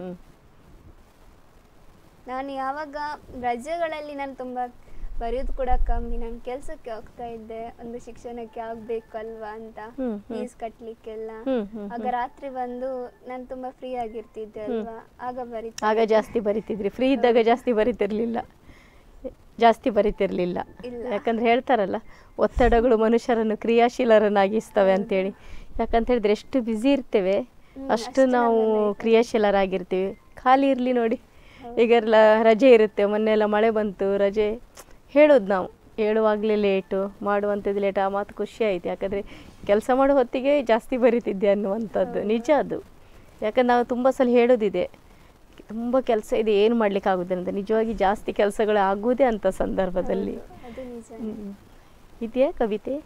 ನಾನು ಯಾವಾಗ ರಜೆಗಳಲ್ಲಿ ನಾನು ತುಂಬಾ ಬರೆಯೋದು ಕೂಡ ಕಮ್ಮಿ, ನಾನು ಕೆಲಸಕ್ಕೆ ಹೋಗ್ತಾ ಇದ್ದೆ, ಒಂದು ಶಿಕ್ಷಣಕ್ಕೆ ಆಗ್ಬೇಕಲ್ವಾ ಅಂತ, ಫೀಸ್ ಕಟ್ಲಿಕ್ಕೆಲ್ಲ. ಆಗ ರಾತ್ರಿ ಬಂದು ನಾನು ತುಂಬಾ ಫ್ರೀ ಆಗಿರ್ತಿದ್ದೆ ಅಲ್ವಾ, ಆಗ ಜಾಸ್ತಿ ಬರಿತಿದ್ರಿ? ಫ್ರೀ ಇದ್ದಾಗ ಜಾಸ್ತಿ ಬರಿತಿರ್ಲಿಲ್ಲ? ಯಾಕಂದ್ರೆ ಹೇಳ್ತಾರಲ್ಲ, ಒತ್ತಡಗಳು ಮನುಷ್ಯರನ್ನು ಕ್ರಿಯಾಶೀಲರನ್ನಾಗಿಸ್ತವೆ ಅಂತೇಳಿ. ಯಾಕಂತ ಹೇಳಿದ್ರೆ ಎಷ್ಟು ಬ್ಯುಸಿ ಇರ್ತೇವೆ ಅಷ್ಟು ನಾವು ಕ್ರಿಯಾಶೀಲರಾಗಿರ್ತೀವಿ. ಖಾಲಿ ಇರ್ಲಿ ನೋಡಿ, ಈಗೆಲ್ಲ ರಜೆ ಇರುತ್ತೆ, ಮೊನ್ನೆ ಎಲ್ಲ ಮಳೆ ಬಂತು, ರಜೆ ಹೇಳೋದು ನಾವು, ಹೇಳುವಾಗಲೇ ಲೇಟು, ಮಾಡುವಂಥದ್ದು ಲೇಟ್. ಆ ಮಾತು ಖುಷಿ ಆಯಿತು, ಯಾಕಂದರೆ ಕೆಲಸ ಮಾಡೋ ಹೊತ್ತಿಗೆ ಜಾಸ್ತಿ ಬರೀತಿದ್ದೆ ಅನ್ನುವಂಥದ್ದು ನಿಜ ಅದು. ಯಾಕಂದ್ರೆ ನಾವು ತುಂಬ ಸಲ ಹೇಳೋದಿದೆ, ತುಂಬ ಕೆಲಸ ಇದೆ, ಏನು ಮಾಡ್ಲಿಕ್ಕೆ ಆಗೋದಿಲ್ಲ ಅಂತ. ನಿಜವಾಗಿ ಜಾಸ್ತಿ ಕೆಲಸಗಳು ಆಗುವುದೇ ಅಂಥ ಸಂದರ್ಭದಲ್ಲಿ. ಇದೆಯಾ ಕವಿತೆ?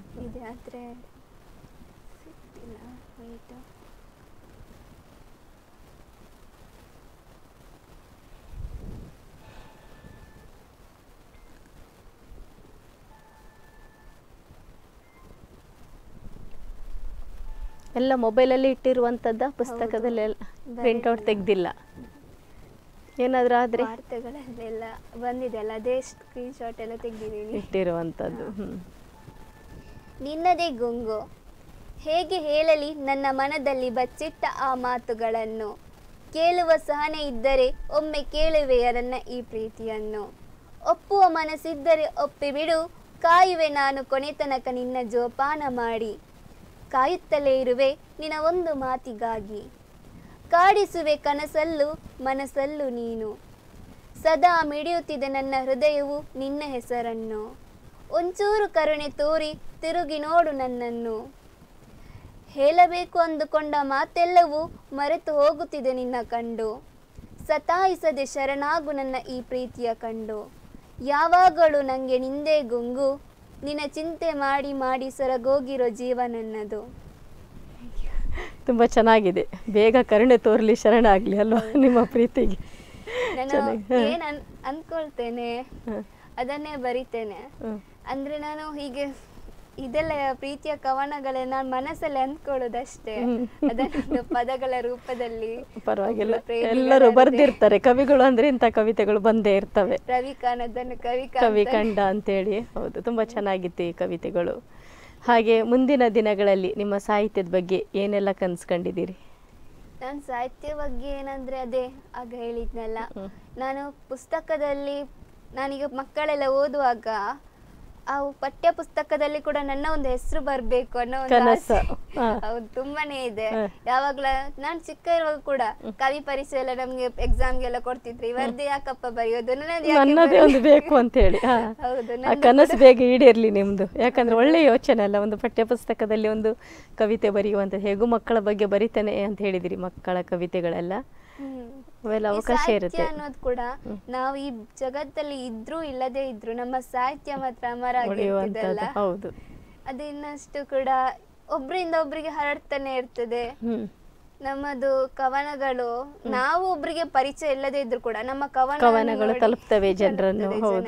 ಎಲ್ಲ ಮೊಬೈಲಲ್ಲಿ ಇಟ್ಟಿರುವಂಥದ್ದ? ಪುಸ್ತಕದಲ್ಲಿ ಪ್ರಿಂಟ್ಔಟ್ ತೆಗ್ದಿಲ್ಲ? ಏನಾದರೂ ಆದರೆ ವಾರ್ತೆಗಳಲ್ಲೆಲ್ಲ ಬಂದಿದೆಯಲ್ಲ, ಅದೇ ಸ್ಕ್ರೀನ್ ಶಾಟ್ ಎಲ್ಲ ತೆಗೆದಿದ್ದೀನಿ. ಇಟ್ಟಿರುವಂಥದ್ದು. ನಿನ್ನದೇ ಗುಂಗು, ಹೇಗೆ ಹೇಳಲಿ ನನ್ನ ಮನದಲ್ಲಿ ಬಚ್ಚಿಟ್ಟ ಆ ಮಾತುಗಳನ್ನು, ಕೇಳುವ ಸಹನೆ ಇದ್ದರೆ ಒಮ್ಮೆ ಕೇಳುವೆಯ ನನ್ನ ಈ ಪ್ರೀತಿಯನ್ನು, ಒಪ್ಪುವ ಮನಸ್ಸಿದ್ದರೆ ಒಪ್ಪಿ ಬಿಡು, ಕಾಯುವೆ ನಾನು ಕೊನೆತನಕ ನಿನ್ನ ಜೋಪಾನ ಮಾಡಿ, ಕಾಯುತ್ತಲೇ ಇರುವೆ ನಿನ್ನ ಒಂದು ಮಾತಿಗಾಗಿ, ಕಾಡಿಸುವೆ ಕನಸಲ್ಲೂ ಮನಸ್ಸಲ್ಲೂ ನೀನು, ಸದಾ ಮಿಡಿಯುತ್ತಿದೆ ನನ್ನ ಹೃದಯವು ನಿನ್ನ ಹೆಸರನ್ನು, ಒಂಚೂರು ಕರುಣೆ ತೋರಿ ತಿರುಗಿ ನೋಡು ನನ್ನನ್ನು, ಹೇಳಬೇಕು ಅಂದುಕೊಂಡ ಮಾತೆಲ್ಲವೂ ಮರೆತು ಹೋಗುತ್ತಿದೆ ನಿನ್ನ ಕಂಡು, ಸತಾಯಿಸದೆ ಶರಣಾಗು ನನ್ನ ಈ ಪ್ರೀತಿಯ ಕಂಡು, ಯಾವಾಗಲೂ ನನಗೆ ನಿಂದೇ ಗುಂಗು, ನಿನ್ನ ಚಿಂತೆ ಮಾಡಿ ಮಾಡಿ ಸೊರಗೋಗಿರೋ ಜೀವ ನನ್ನದು. ತುಂಬ ಚೆನ್ನಾಗಿದೆ. ಬೇಗ ಕರುಣೆ ತೋರ್ಲಿ, ಶರಣಾಗ್ಲಿ ಅಲ್ವಾ ನಿಮ್ಮ ಪ್ರೀತಿಗೆ. ನಾನು ಏನ್ ಅನ್ಕೊಳ್ತೇನೆ ಅದನ್ನೇ ಬರಿತೇನೆ. ಅಂದ್ರೆ ನಾನು ಹೀಗೆ ಇದೆಲ್ಲ ಪ್ರೀತಿಯ ಕವನಗಳೇ ನಾನು ಮನಸ್ಸಲ್ಲಿ ಅಂದ್ಕೊಳ್ಳೋದಷ್ಟೇ, ಅದನ್ನು ಪದಗಳ ರೂಪದಲ್ಲಿ ಪರವಾಗಿಲ್ಲ, ಎಲ್ಲರೂ ಬರ್ದಿರ್ತಾರೆ. ಕವಿಗಳು ಅಂದ್ರೆ ಇಂಥ ಕವಿತೆಗಳು ಬಂದೇ ಇರ್ತವೆ. ರವಿ ಕಾಣದನ್ನು ಕವಿ ಕಂಡ ಅಂತೇಳಿ. ಹೌದು, ತುಂಬಾ ಚೆನ್ನಾಗಿತ್ತು ಈ ಕವಿತೆಗಳು. ಹಾಗೆ ಮುಂದಿನ ದಿನಗಳಲ್ಲಿ ನಿಮ್ಮ ಸಾಹಿತ್ಯದ ಬಗ್ಗೆ ಏನೆಲ್ಲ ಕನ್ಸ್ಕೊಂಡಿದ್ದೀರಿ? ನಾನು ಸಾಹಿತ್ಯ ಬಗ್ಗೆ ಏನಂದ್ರೆ ಅದೇ ಆಗ ಹೇಳಿದ್ನಲ್ಲ, ನಾನು ಪುಸ್ತಕದಲ್ಲಿ ನಾನೀಗ ಮಕ್ಕಳೆಲ್ಲ ಓದುವಾಗ ಆ ಪಠ್ಯ ಪುಸ್ತಕದಲ್ಲಿ ಕೂಡ ನನ್ನ ಒಂದು ಹೆಸರು ಬರ್ಬೇಕು ಅನ್ನೋ ಒಂದು ಕನಸು. ಆಸೆ. ಹೌದು, ತುಂಬಾನೇ ಇದೆ. ಯಾವಾಗ್ಲ ನಾನ್ ಚಿಕ್ಕ ಇರುವಾಗ ಕೂಡ ಕವಿ ಪರಿಚಯ ಎಲ್ಲ ನಮ್ಗೆ ಎಕ್ಸಾಮ್ಗೆಲ್ಲ ಕೊಡ್ತಿದ್ರು. ಇವರದೇ ಯಾಕಪ್ಪ ಬರೆಯೋದು, ನನ್ನದೇ ಒಂದು ಬೇಕು ಅಂತ ಹೇಳಿ. ಹೌದು, ಆ ಕನಸು ಬೇಗ ಈಡೇರ್ಲಿ ನಿಮ್ದು. ಯಾಕಂದ್ರೆ ಒಳ್ಳೆ ಯೋಚನೆ ಅಲ್ಲ, ಒಂದು ಪಠ್ಯ ಪುಸ್ತಕದಲ್ಲಿ ಒಂದು ಕವಿತೆ ಬರೆಯುವಂಥದ್ದು. ಹೇಗೂ ಮಕ್ಕಳ ಬಗ್ಗೆ ಬರಿತಾನೆ ಅಂತ ಹೇಳಿದಿರಿ, ಮಕ್ಕಳ ಕವಿತೆಗಳೆಲ್ಲ ಅವೆಲ್ಲ ಅವಕಾಶ ಇರುತ್ತೆ ಅನ್ನೋದು ಕೂಡ ನಾವು ಈ ಜಗತ್ತಲ್ಲಿ ಇದ್ರೂ ಇಲ್ಲದೆ ಇದ್ರು ನಮ್ಮ ಸಾಹಿತ್ಯ ಮಾತ್ರ ಅಮರ ಆಗಿರ್ತದಲ್ಲ. ಹೌದು, ಅದು ಇನ್ನಷ್ಟು ಕೂಡ ಒಬ್ರಿಂದ ಒಬ್ರಿಗೆ ಹರಡ್ತಾನೆ ಇರ್ತದೆ. ನಮ್ಮದು ಕವನಗಳು ನಾವು ಒಬ್ರಿಗೆ ಪರಿಚಯ ಇಲ್ಲದೆ ಇದ್ರು ಕೂಡ ನಮ್ಮ ಕವನಗಳು ತಲುಪ್ತವೆ ಜನರನ್ನು.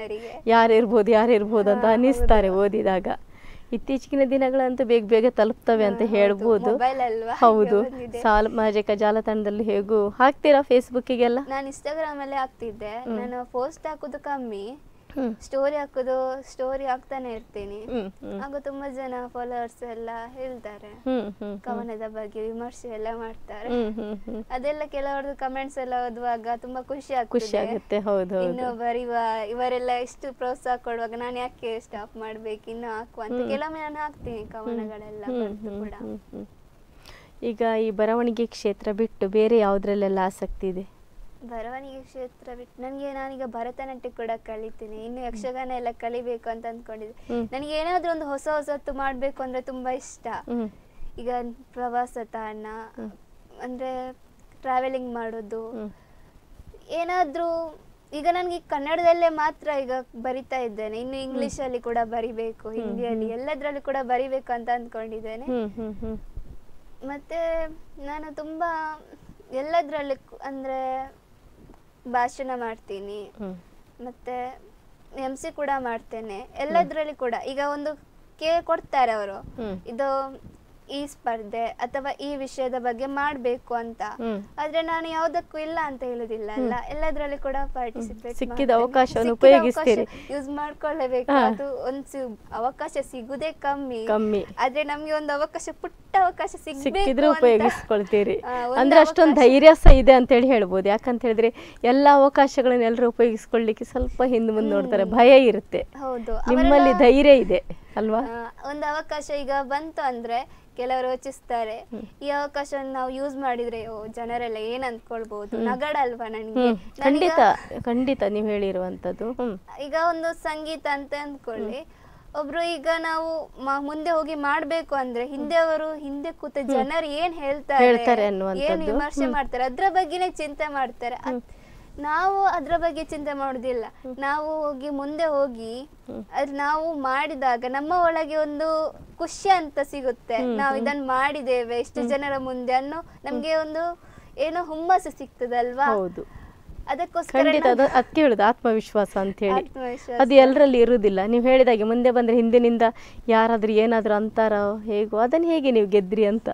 ಯಾರಿರ್ಬೋದು ಅಂತ ಅನಿಸ್ತಾರೆ ಓದಿದಾಗ. ಇತ್ತೀಚಿನ ದಿನಗಳಂತೂ ಬೇಗ ಬೇಗ ತಲುಪ್ತವೆ ಅಂತ ಹೇಳ್ಬೋದು. ಹೌದು, ಸಾಮಾಜಿಕ ಜಾಲತಾಣದಲ್ಲಿ ಹೇಗೂ ಹಾಕ್ತೀರಾ? ಫೇಸ್ಬುಕ್ಕಿಗೆಲ್ಲ ನಾನು ಇನ್ಸ್ಟಾಗ್ರಾಮ್ ಅಲ್ಲಿ ಹಾಕ್ತಿದ್ದೆ. ನಾನು ಪೋಸ್ಟ್ ಹಾಕುದು ಕಮ್ಮಿ, ಸ್ಟೋರಿ ಹಾಕುದು, ಸ್ಟೋರಿ ಹಾಕ್ತಾನೆ ಇರ್ತೀನಿ. ಆಗ ತುಂಬಾ ಜನ ಫಾಲೋವರ್ಸ್ ಎಲ್ಲ ಹೇಳ್ತಾರೆ, ಕವನದ ಬಗ್ಗೆ ವಿಮರ್ಶೆ ಎಲ್ಲ ಮಾಡ್ತಾರೆ. ಅದೆಲ್ಲ ಕೆಲವರದ್ದು ಕಮೆಂಟ್ಸ್ ಎಲ್ಲ ಓದುವಾಗ ತುಂಬಾ ಖುಷಿ ಆಗುತ್ತೆ. ಹೌದು, ಇನ್ನು ಇವರೆಲ್ಲ ಇಷ್ಟು ಪ್ರೋತ್ಸಾಹ ಕೊಡುವಾಗ ನಾನು ಯಾಕೆ ಸ್ಟಾಪ್ ಮಾಡ್ಬೇಕು, ಇನ್ನು ಹಾಕುವ ಅಂತ ಕೆಲವೊಮ್ಮೆ ನಾನು ಹಾಕ್ತೀನಿ ಕವನಗಳೆಲ್ಲ ಕೂಡ. ಈಗ ಈ ಬರವಣಿಗೆ ಕ್ಷೇತ್ರ ಬಿಟ್ಟು ಬೇರೆ ಯಾವ್ದ್ರಲ್ಲೆಲ್ಲ ಆಸಕ್ತಿ ಇದೆ? ಬರವಣಿಗೆ ಕ್ಷೇತ್ರ ಬಿಟ್ಟು ನಾನೀಗ ಭರತನಾಟ್ಯ ಕೂಡ ಕಲಿತೀನಿ. ಇನ್ನು ಯಕ್ಷಗಾನ ಎಲ್ಲ ಕಲಿಬೇಕು ಅಂತ ಅಂದ್ಕೊಂಡಿದ್ದೆ. ನನಗೆ ಏನಾದ್ರೂ ಒಂದು ಹೊಸತ್ತು ಮಾಡ್ಬೇಕು ಅಂದ್ರೆ ತುಂಬಾ ಇಷ್ಟ. ಈಗ ಪ್ರವಾಸ ತಾಣ ಅಂದ್ರೆ ಟ್ರಾವೆಲಿಂಗ್ ಮಾಡೋದು, ಏನಾದ್ರೂ ಈಗ ನನಗೆ ಕನ್ನಡದಲ್ಲೇ ಮಾತ್ರ ಈಗ ಬರಿತಾ ಇದ್ದೇನೆ. ಇನ್ನು ಇಂಗ್ಲಿಷ್ ಅಲ್ಲಿ ಕೂಡ ಬರಿಬೇಕು, ಹಿಂದಿಯಲ್ಲಿ ಎಲ್ಲದ್ರಲ್ಲಿ ಕೂಡ ಬರಿಬೇಕು ಅಂತ ಅಂದ್ಕೊಂಡಿದ್ದೇನೆ. ಮತ್ತೆ ನಾನು ತುಂಬಾ ಎಲ್ಲದ್ರಲ್ಲಿ ಅಂದ್ರೆ ಭಾಷಣ ಮಾಡ್ತೀನಿ, ಮತ್ತೆ MC ಕೂಡ ಮಾಡ್ತೇನೆ. ಎಲ್ಲದ್ರಲ್ಲಿ ಕೂಡ ಈಗ ಒಂದು ಕೊಡ್ತಾರೆ ಅವರು, ಇದು ಈ ಸ್ಪರ್ಧೆ ಅಥವಾ ಈ ವಿಷಯದ ಬಗ್ಗೆ ಮಾಡ್ಬೇಕು ಅಂತ, ಆದ್ರೆ ನಾನು ಯಾವ್ದಕ್ಕೂ ಇಲ್ಲ ಅಂತ ಹೇಳುದಿಲ್ಲ ಅಲ್ಲ. ಎಲ್ಲದ್ರಲ್ಲಿ ಕೂಡ ಪಾರ್ಟಿಸಿಪೇಟ್ ಸಿಕ್ಕಿದ ಅವಕಾಶವನ್ನು ಉಪಯೋಗಿಸ್ತೀರಿ, ಯೂಸ್ ಮಾಡ್ಕೊಳ್ಳೇಬೇಕು. ಅದು ಒಂದು ಅವಕಾಶ ಸಿಗುದೇ ಕಮ್ಮಿ, ಆದ್ರೆ ನಮ್ಗೆ ಒಂದು ಅವಕಾಶ, ಪುಟ್ಟ ಅವಕಾಶ ಸಿಕ್ಕಿದ್ರೆ ಉಪಯೋಗಿಸ್ಕೊಳ್ತೀರಿ. ಅಂದ್ರೆ ಅಷ್ಟೊಂದು ಧೈರ್ಯ ಸಹ ಇದೆ ಅಂತ ಹೇಳಿ ಹೇಳ್ಬೋದು. ಯಾಕಂತ ಹೇಳಿದ್ರೆ ಎಲ್ಲ ಅವಕಾಶಗಳನ್ನ ಎಲ್ಲರೂ ಉಪಯೋಗಿಸ್ಕೊಳ್ಳಿಕ್ಕೆ ಸ್ವಲ್ಪ ಹಿಂದೆ ಮುಂದೆ ನೋಡ್ತಾರೆ, ಭಯ ಇರುತ್ತೆ. ಹೌದು, ನಿಮ್ಮಲ್ಲಿ ಧೈರ್ಯ ಇದೆ ಅಲ್ವಾ? ಒಂದು ಅವಕಾಶ ಈಗ ಬಂತು ಅಂದ್ರೆ ಕೆಲವರು ಯೋಚಿಸ್ತಾರೆ, ಈ ಅವಕಾಶವನ್ನು ನಾವು ಯೂಸ್ ಮಾಡಿದ್ರೆ ಜನರೆಲ್ಲ ಏನ್ ಅಂದ್ಕೊಳ್ಬಹುದು, ನಗಡ ಅಲ್ವಾ ನನಗೆ. ಖಂಡಿತ ನೀವು ಹೇಳಿರುವಂತದ್ದು. ಈಗ ಒಂದು ಸಂಗೀತ ಅಂತ ಅಂದ್ಕೊಳ್ಳಿ, ಒಬ್ರು ಈಗ ನಾವು ಮುಂದೆ ಹೋಗಿ ಮಾಡ್ಬೇಕು ಅಂದ್ರೆ ಹಿಂದೆ ಕೂತ ಜನರು ಏನ್ ಹೇಳ್ತಾರೆ, ಏನ್ ವಿಮರ್ಶೆ ಮಾಡ್ತಾರೆ, ಅದ್ರ ಬಗ್ಗೆನೇ ಚಿಂತೆ ಮಾಡ್ತಾರೆ. ನಾವು ಅದ್ರ ಬಗ್ಗೆ ಚಿಂತೆ ಮಾಡುದಿಲ್ಲ. ನಾವು ಮುಂದೆ ಹೋಗಿ ನಾವು ಮಾಡಿದಾಗ ನಮ್ಮ ಒಳಗೆ ಒಂದು ಖುಷಿ ಅಂತ ಸಿಗುತ್ತೆ. ನಾವು ಇದನ್ನ ಮಾಡಿದ್ದೇವೆ ಇಷ್ಟು ಜನರ ಮುಂದೆ ಅನ್ನೋ ನಮ್ಗೆ ಒಂದು ಏನೋ ಹುಮ್ಮಸ್ಸು ಸಿಗ್ತದಲ್ವಾ? ಅದಕ್ಕೋಸ್ಕರ ಅದಕ್ಕೆ ಹೇಳುದು ಆತ್ಮವಿಶ್ವಾಸ ಅಂತ ಹೇಳಿ. ಅದು ಎಲ್ಲರಲ್ಲಿ ಇರುವುದಿಲ್ಲ. ನೀವು ಹೇಳಿದಾಗೆ ಮುಂದೆ ಬಂದ್ರೆ ಹಿಂದಿನಿಂದ ಯಾರಾದ್ರೂ ಏನಾದ್ರೂ ಅಂತಾರೋ ಹೇಗೋ, ಅದನ್ನ ಹೇಗೆ ನೀವು ಗೆದ್ರಿ ಅಂತ,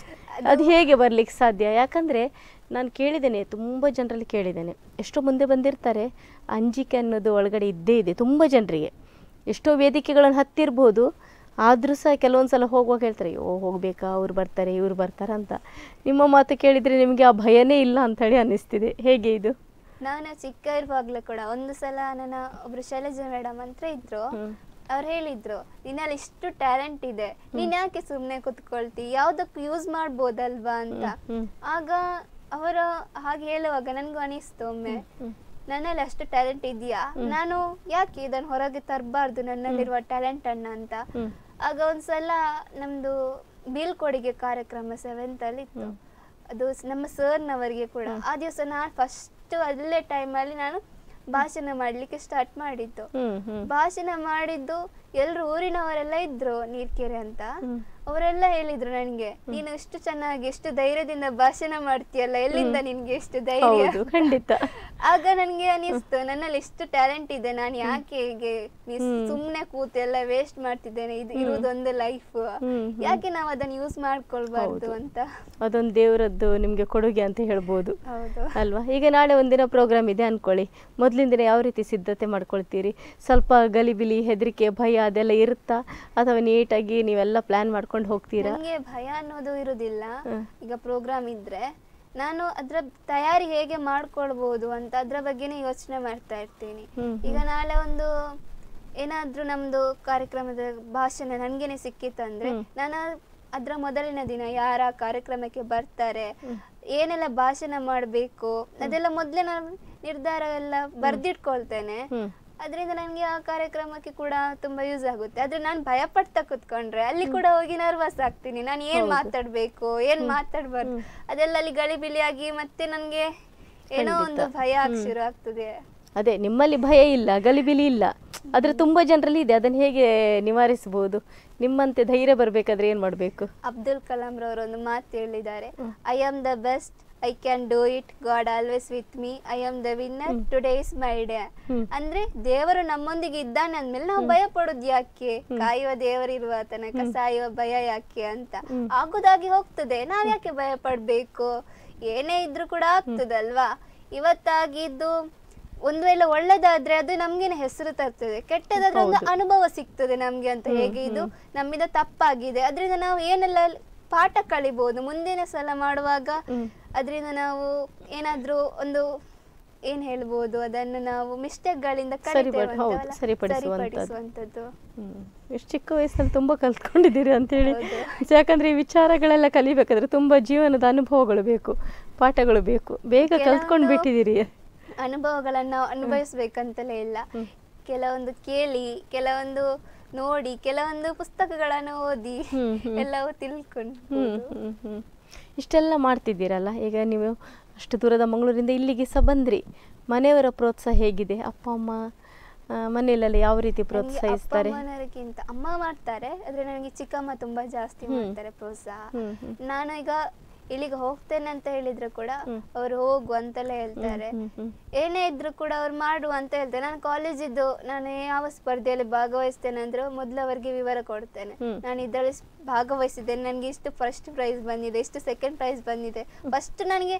ಅದು ಹೇಗೆ ಬರ್ಲಿಕ್ಕೆ ಸಾಧ್ಯ? ಯಾಕಂದ್ರೆ ನಾನು ಕೇಳಿದ್ದೇನೆ, ತುಂಬ ಜನರಲ್ಲಿ ಕೇಳಿದ್ದೇನೆ, ಎಷ್ಟೋ ಮುಂದೆ ಬಂದಿರ್ತಾರೆ, ಅಂಜಿಕೆ ಅನ್ನೋದು ಒಳಗಡೆ ಇದ್ದೇ ಇದೆ ತುಂಬ ಜನರಿಗೆ. ಎಷ್ಟೋ ವೇದಿಕೆಗಳನ್ನು ಹತ್ತಿರ್ಬೋದು, ಆದರೂ ಸಹ ಕೆಲವೊಂದ್ಸಲ ಹೋಗುವಾಗ ಹೇಳ್ತಾರೆ, ಹೋಗ್ಬೇಕಾ, ಅವ್ರು ಬರ್ತಾರೆ ಇವ್ರು ಬರ್ತಾರೆ ಅಂತ. ನಿಮ್ಮ ಮಾತು ಕೇಳಿದರೆ ನಿಮಗೆ ಆ ಭಯನೇ ಇಲ್ಲ ಅಂತೇಳಿ ಅನ್ನಿಸ್ತಿದೆ. ಹೇಗೆ ಇದು? ನಾನು ಚಿಕ್ಕ ಇರುವಾಗಲೂ ಕೂಡ ಒಂದು ಸಲ ನನ್ನ ಒಬ್ರು ಶೈಲಜಾ ಮೇಡಮ್ ಅಂತ ಇದ್ರು, ಅವ್ರು ಹೇಳಿದ್ರು, ನಿನ್ನಲ್ಲಿ ಇಷ್ಟು ಟ್ಯಾಲೆಂಟ್ ಇದೆ, ನೀನ್ ಯಾಕೆ ಸುಮ್ನೆ ಕುತ್ಕೊಳ್ತಿ, ಯಾವ್ದಕ್ಕೂ ಯೂಸ್ ಮಾಡ್ಬೋದಲ್ವಾ ಅಂತ. ಆಗ ಅವರು ಹಾಗೆ ಹೇಳುವಾಗ ನನ್ಗೂ ಅನಿಸ್ತು, ಒಮ್ಮೆ ನನ್ನಲ್ಲಿ ಅಷ್ಟು ಟ್ಯಾಲೆಂಟ್ ಇದೆಯಾ, ನಾನು ಯಾಕೆ ಇದನ್ನ ಹೊರಗೆ ತರಬಾರ್ದು ನನ್ನಲ್ಲಿರುವ ಟ್ಯಾಲೆಂಟ್ ಅನ್ನ ಅಂತ. ಆಗ ಒಂದ್ಸಲ ನಮ್ದು ಬೀಳ್ಕೊಡುಗೆ ಕಾರ್ಯಕ್ರಮ 7th ಅಲ್ಲಿ ಇತ್ತು. ಅದು ನಮ್ಮ ಸರ್ನವರಿಗೆ ಕೂಡ. ಆ ದಿವಸ ನಾನು ಫಸ್ಟ್ ಅಲ್ಲೇ ಟೈಮಲ್ಲಿ ನಾನು ಭಾಷಣ ಮಾಡ್ಲಿಕ್ಕೆ ಸ್ಟಾರ್ಟ್ ಮಾಡಿದ್ದು. ಭಾಷಣ ಮಾಡಿದ್ದು ಎಲ್ರು ಊರಿನವರೆಲ್ಲ ಇದ್ರು, ನೀರ್ಕೆರೆ ಅಂತ. ಅವರೆಲ್ಲ ಹೇಳಿದ್ರು ನನಗೆ, ನೀನು ಎಷ್ಟು ಚೆನ್ನಾಗಿ ಎಷ್ಟು ಧೈರ್ಯದಿಂದ ಭಾಷಣ ಮಾಡ್ತೀಯಲ್ಲ, ಎಲ್ಲಿಂದ ನಿನ್ಗೆ ಎಷ್ಟು ಧೈರ್ಯ? ಖಂಡಿತ. ಆಗ ನನ್ಗೆ ಅನಿಸ್ತು, ನನ್ನಲ್ಲಿ ಎಷ್ಟು ಟ್ಯಾಲೆಂಟ್ ಇದೆ, ನಾನು ಯಾಕೆ ಹೀಗೆ ಸುಮ್ನೆ ಕೂತು ಎಲ್ಲ ವೇಸ್ಟ್ ಮಾಡ್ತಿದ್ದೇನೆ, ಇದು ಇರುವುದೊಂದು ಲೈಫ್, ಯಾಕೆ ನಾವು ಅದನ್ನ ಯೂಸ್ ಮಾಡ್ಕೊಳ್ಬಾರ್ದು ಅಂತ. ಅದೊಂದು ದೇವರದ್ದು ನಿಮ್ಗೆ ಕೊಡುಗೆ ಅಂತ ಹೇಳ್ಬೋದು ಅಲ್ವಾ? ಈಗ ನಾಳೆ ಒಂದಿನ ಪ್ರೋಗ್ರಾಮ್ ಇದೆ ಅನ್ಕೊಳ್ಳಿ, ಮೊದ್ಲಿನ ದಿನ ಯಾವ ರೀತಿ ಸಿದ್ಧತೆ ಮಾಡ್ಕೊಳ್ತೀರಿ? ಸ್ವಲ್ಪ ಗಲಿಬಿಲಿ, ಹೆದರಿಕೆ, ಭಯ ಅದೆಲ್ಲ ಇರುತ್ತಾ, ಅಥವಾ ನೀಟಾಗಿ ನೀವೆಲ್ಲ ಪ್ಲಾನ್ ಮಾಡ್ಕೊಂಡು ಹೋಗ್ತೀರಾ? ನನಗೆ ಭಯ ಅನ್ನೋದು ಇರುದಿಲ್ಲ. ಈಗ ಪ್ರೋಗ್ರಾಮ್ ಇದ್ರೆ ನಾನು ಅದ್ರ ತಯಾರಿ ಹೇಗೆ ಮಾಡ್ಕೊಳ್ಬಹುದು ಅಂತ ಅದ್ರ ಬಗ್ಗೆನೇ ಯೋಚನೆ ಮಾಡ್ತಾ ಇರ್ತೀನಿ. ಈಗ ನಾಳೆ ಒಂದು ಏನಾದ್ರೂ ನಮ್ದು ಕಾರ್ಯಕ್ರಮದ ಭಾಷಣ ನನ್ಗೇನೆ ಸಿಕ್ಕಿತ್ತಂದ್ರೆ ನಾನು ಅದ್ರ ಮೊದಲಿನ ದಿನ ಯಾರ ಕಾರ್ಯಕ್ರಮಕ್ಕೆ ಬರ್ತಾರೆ, ಏನೆಲ್ಲ ಭಾಷಣ ಮಾಡ್ಬೇಕು ಅದೆಲ್ಲ ಮೊದ್ಲೇ ನಾನು ನಿರ್ಧಾರ ಎಲ್ಲ ಬರ್ದಿಟ್ಕೊಳ್ತೇನೆ. ಅದರಿಂದ ನನಗೆ ಆ ಕಾರ್ಯಕ್ರಮಕ್ಕೆ ಕೂಡ ತುಂಬಾ ಯೂಸ್ ಆಗುತ್ತೆ. ಆದ್ರೆ ನಾನು ಭಯ ಪಡ್ತಾ ಕುತ್ಕೊಂಡ್ರೆ ಅಲ್ಲಿ ಕೂಡ ಹೋಗಿ ನರ್ವಸ್ ಆಗ್ತೀನಿ. ನಾನು ಏನ್ ಮಾತಾಡ್ಬೇಕು, ಏನ್ ಮಾತಾಡ್ಬಾರ್ದು, ಅದೆಲ್ಲ ಅಲ್ಲಿ ಗಲಿಬಿಲಿಯಾಗಿ ಮತ್ತೆ ನನ್ಗೆ ಏನೋ ಒಂದು ಭಯ ಶುರು ಆಗ್ತದೆ. ಅದೇ, ನಿಮ್ಮಲ್ಲಿ ಭಯ ಇಲ್ಲ, ಗಲಿಬಿಲಿ ಇಲ್ಲ, ಆದ್ರೆ ತುಂಬಾ ಜನರಲ್ಲಿ ಇದೆ. ಅದನ್ನ ಹೇಗೆ ನಿವಾರಿಸಬಹುದು? ನಿಮ್ಮಂತೆ ಧೈರ್ಯ ಬರ್ಬೇಕಾದ್ರೆ ಏನ್ ಮಾಡ್ಬೇಕು? ಅಬ್ದುಲ್ ಕಲಾಂ ರವರು ಒಂದು ಮಾತು ಹೇಳಿದ್ದಾರೆ, I am the best, I can do it, God always with me, I am the winner, today is my day. ಅಂದ್ರೆ ದೇವರು ನಮ್ಮೊಂದಿಗೆ ಇದ್ದಾನೆ ಅಂದ್ಮೇಲೆ ನಾವು ಭಯ ಪಡೋದು ಯಾಕೆ? ಕಾಯುವ ದೇವರಿರುವ ತನಕ ಸಾಯುವ ಭಯ ಯಾಕೆ ಅಂತ ಆಗುದಾಗಿ ಹೋಗ್ತದೆ. ನಾವ್ ಯಾಕೆ ಭಯ ಪಡ್ಬೇಕು? ಏನೇ ಇದ್ರೂ ಕೂಡ ಆಗ್ತದಲ್ವಾ. ಇವತ್ತಾಗಿದ್ದು ಒಂದ್ ವೇಳೆ ಒಳ್ಳೇದಾದ್ರೆ ಅದು ನಮ್ಗೇನೆ ಹೆಸರು ತರ್ತದೆ, ಕೆಟ್ಟದಾದ್ರೆ ಒಂದು ಅನುಭವ ಸಿಗ್ತದೆ ನಮ್ಗೆ ಅಂತ. ಹೇಗೆ ಇದು ನಮ್ಮಿಂದ ತಪ್ಪಾಗಿದೆ, ಅದರಿಂದ ನಾವು ಏನೆಲ್ಲ ಪಾಠ ಕಲಿಬಹುದು ಮುಂದಿನ ಸಲ ಮಾಡುವಾಗ. ಅದರಿಂದ ನಾವು ಏನಾದ್ರೂ ಒಂದು ಏನ್ ಹೇಳ್ಬೋದು, ಅದನ್ನು ನಾವು ಮಿಸ್ಟೇಕ್ ಗಳಿಂದ ಸರಿಪಡಿಸುವಂತದ್ದು. ಎಷ್ಟು ಚಿಕ್ಕ ವಯಸ್ಸಲ್ಲಿ ತುಂಬಾ ಕಲ್ತ್ಕೊಂಡಿದ್ದೀರಿ ಅಂತ ಹೇಳಿ. ಯಾಕಂದ್ರೆ ಈ ವಿಚಾರಗಳೆಲ್ಲ ಕಲಿಬೇಕಾದ್ರೆ ತುಂಬಾ ಜೀವನದ ಅನುಭವಗಳು ಬೇಕು, ಪಾಠಗಳು ಬೇಕು. ಬೇಗ ಕಲ್ತ್ಕೊಂಡ್ ಬಿಟ್ಟಿದ್ದೀರಿ. ಅನುಭವಗಳನ್ನ ಅನುಭವಿಸ್ಬೇಕಂತಲೇ ಇಲ್ಲ, ಕೆಲವೊಂದು ಕೇಳಿ, ಕೆಲವೊಂದು ನೋಡಿ, ಕೆಲವೊಂದು ಪುಸ್ತಕಗಳನ್ನು ಓದಿ ಎಲ್ಲವೂ ತಿಳ್ಕೊಂಡು. ಇಷ್ಟೆಲ್ಲ ಮಾಡ್ತಿದ್ದೀರಲ್ಲ, ಈಗ ನೀವು ಅಷ್ಟು ದೂರದ ಮಂಗಳೂರಿಂದ ಇಲ್ಲಿಗೆ ಸಹ ಬಂದ್ರಿ. ಮನೆಯವರ ಪ್ರೋತ್ಸಾಹ ಹೇಗಿದೆ? ಅಪ್ಪ ಅಮ್ಮ ಮನೆಯಲ್ಲೆಲ್ಲ ಯಾವ ರೀತಿ ಪ್ರೋತ್ಸಾಹಿಸ್ತಾರೆ? ಮನೆಯವರಿಗಿಂತ ಅಮ್ಮ ಮಾಡ್ತಾರೆ, ಆದ್ರೆ ನನಗೆ ಚಿಕ್ಕಮ್ಮ ತುಂಬಾ ಜಾಸ್ತಿ ಮಾಡ್ತಾರೆ ಪ್ರೋತ್ಸಾಹ. ನಾನು ಈಗ ಇಲ್ಲಿಗೆ ಹೋಗ್ತೇನೆ ಅಂತ ಹೇಳಿದ್ರು ಕೂಡ ಅವ್ರು ಹೋಗು ಅಂತೆಲ್ಲ ಹೇಳ್ತಾರೆ. ಏನೇ ಇದ್ರು ಕೂಡ ಅವ್ರು ಮಾಡು ಅಂತ ಹೇಳ್ತಾರೆ. ನಾನು ಕಾಲೇಜಿದ್ದು ನಾನು ಯಾವ ಸ್ಪರ್ಧೆಯಲ್ಲಿ ಭಾಗವಹಿಸ್ತೇನೆ ಅಂದ್ರೆ ಮೊದ್ಲು ಅವರಿಗೆ ವಿವರ ಕೊಡ್ತೇನೆ. ನಾನು ಇದರಲ್ಲಿ ಭಾಗವಹಿಸಿದ್ದೇನೆ, ನನಗೆ ಇಷ್ಟು ಫಸ್ಟ್ ಪ್ರೈಸ್ ಬಂದಿದೆ, ಇಷ್ಟು ಸೆಕೆಂಡ್ ಪ್ರೈಸ್ ಬಂದಿದೆ. ಫಸ್ಟ್ ನನಗೆ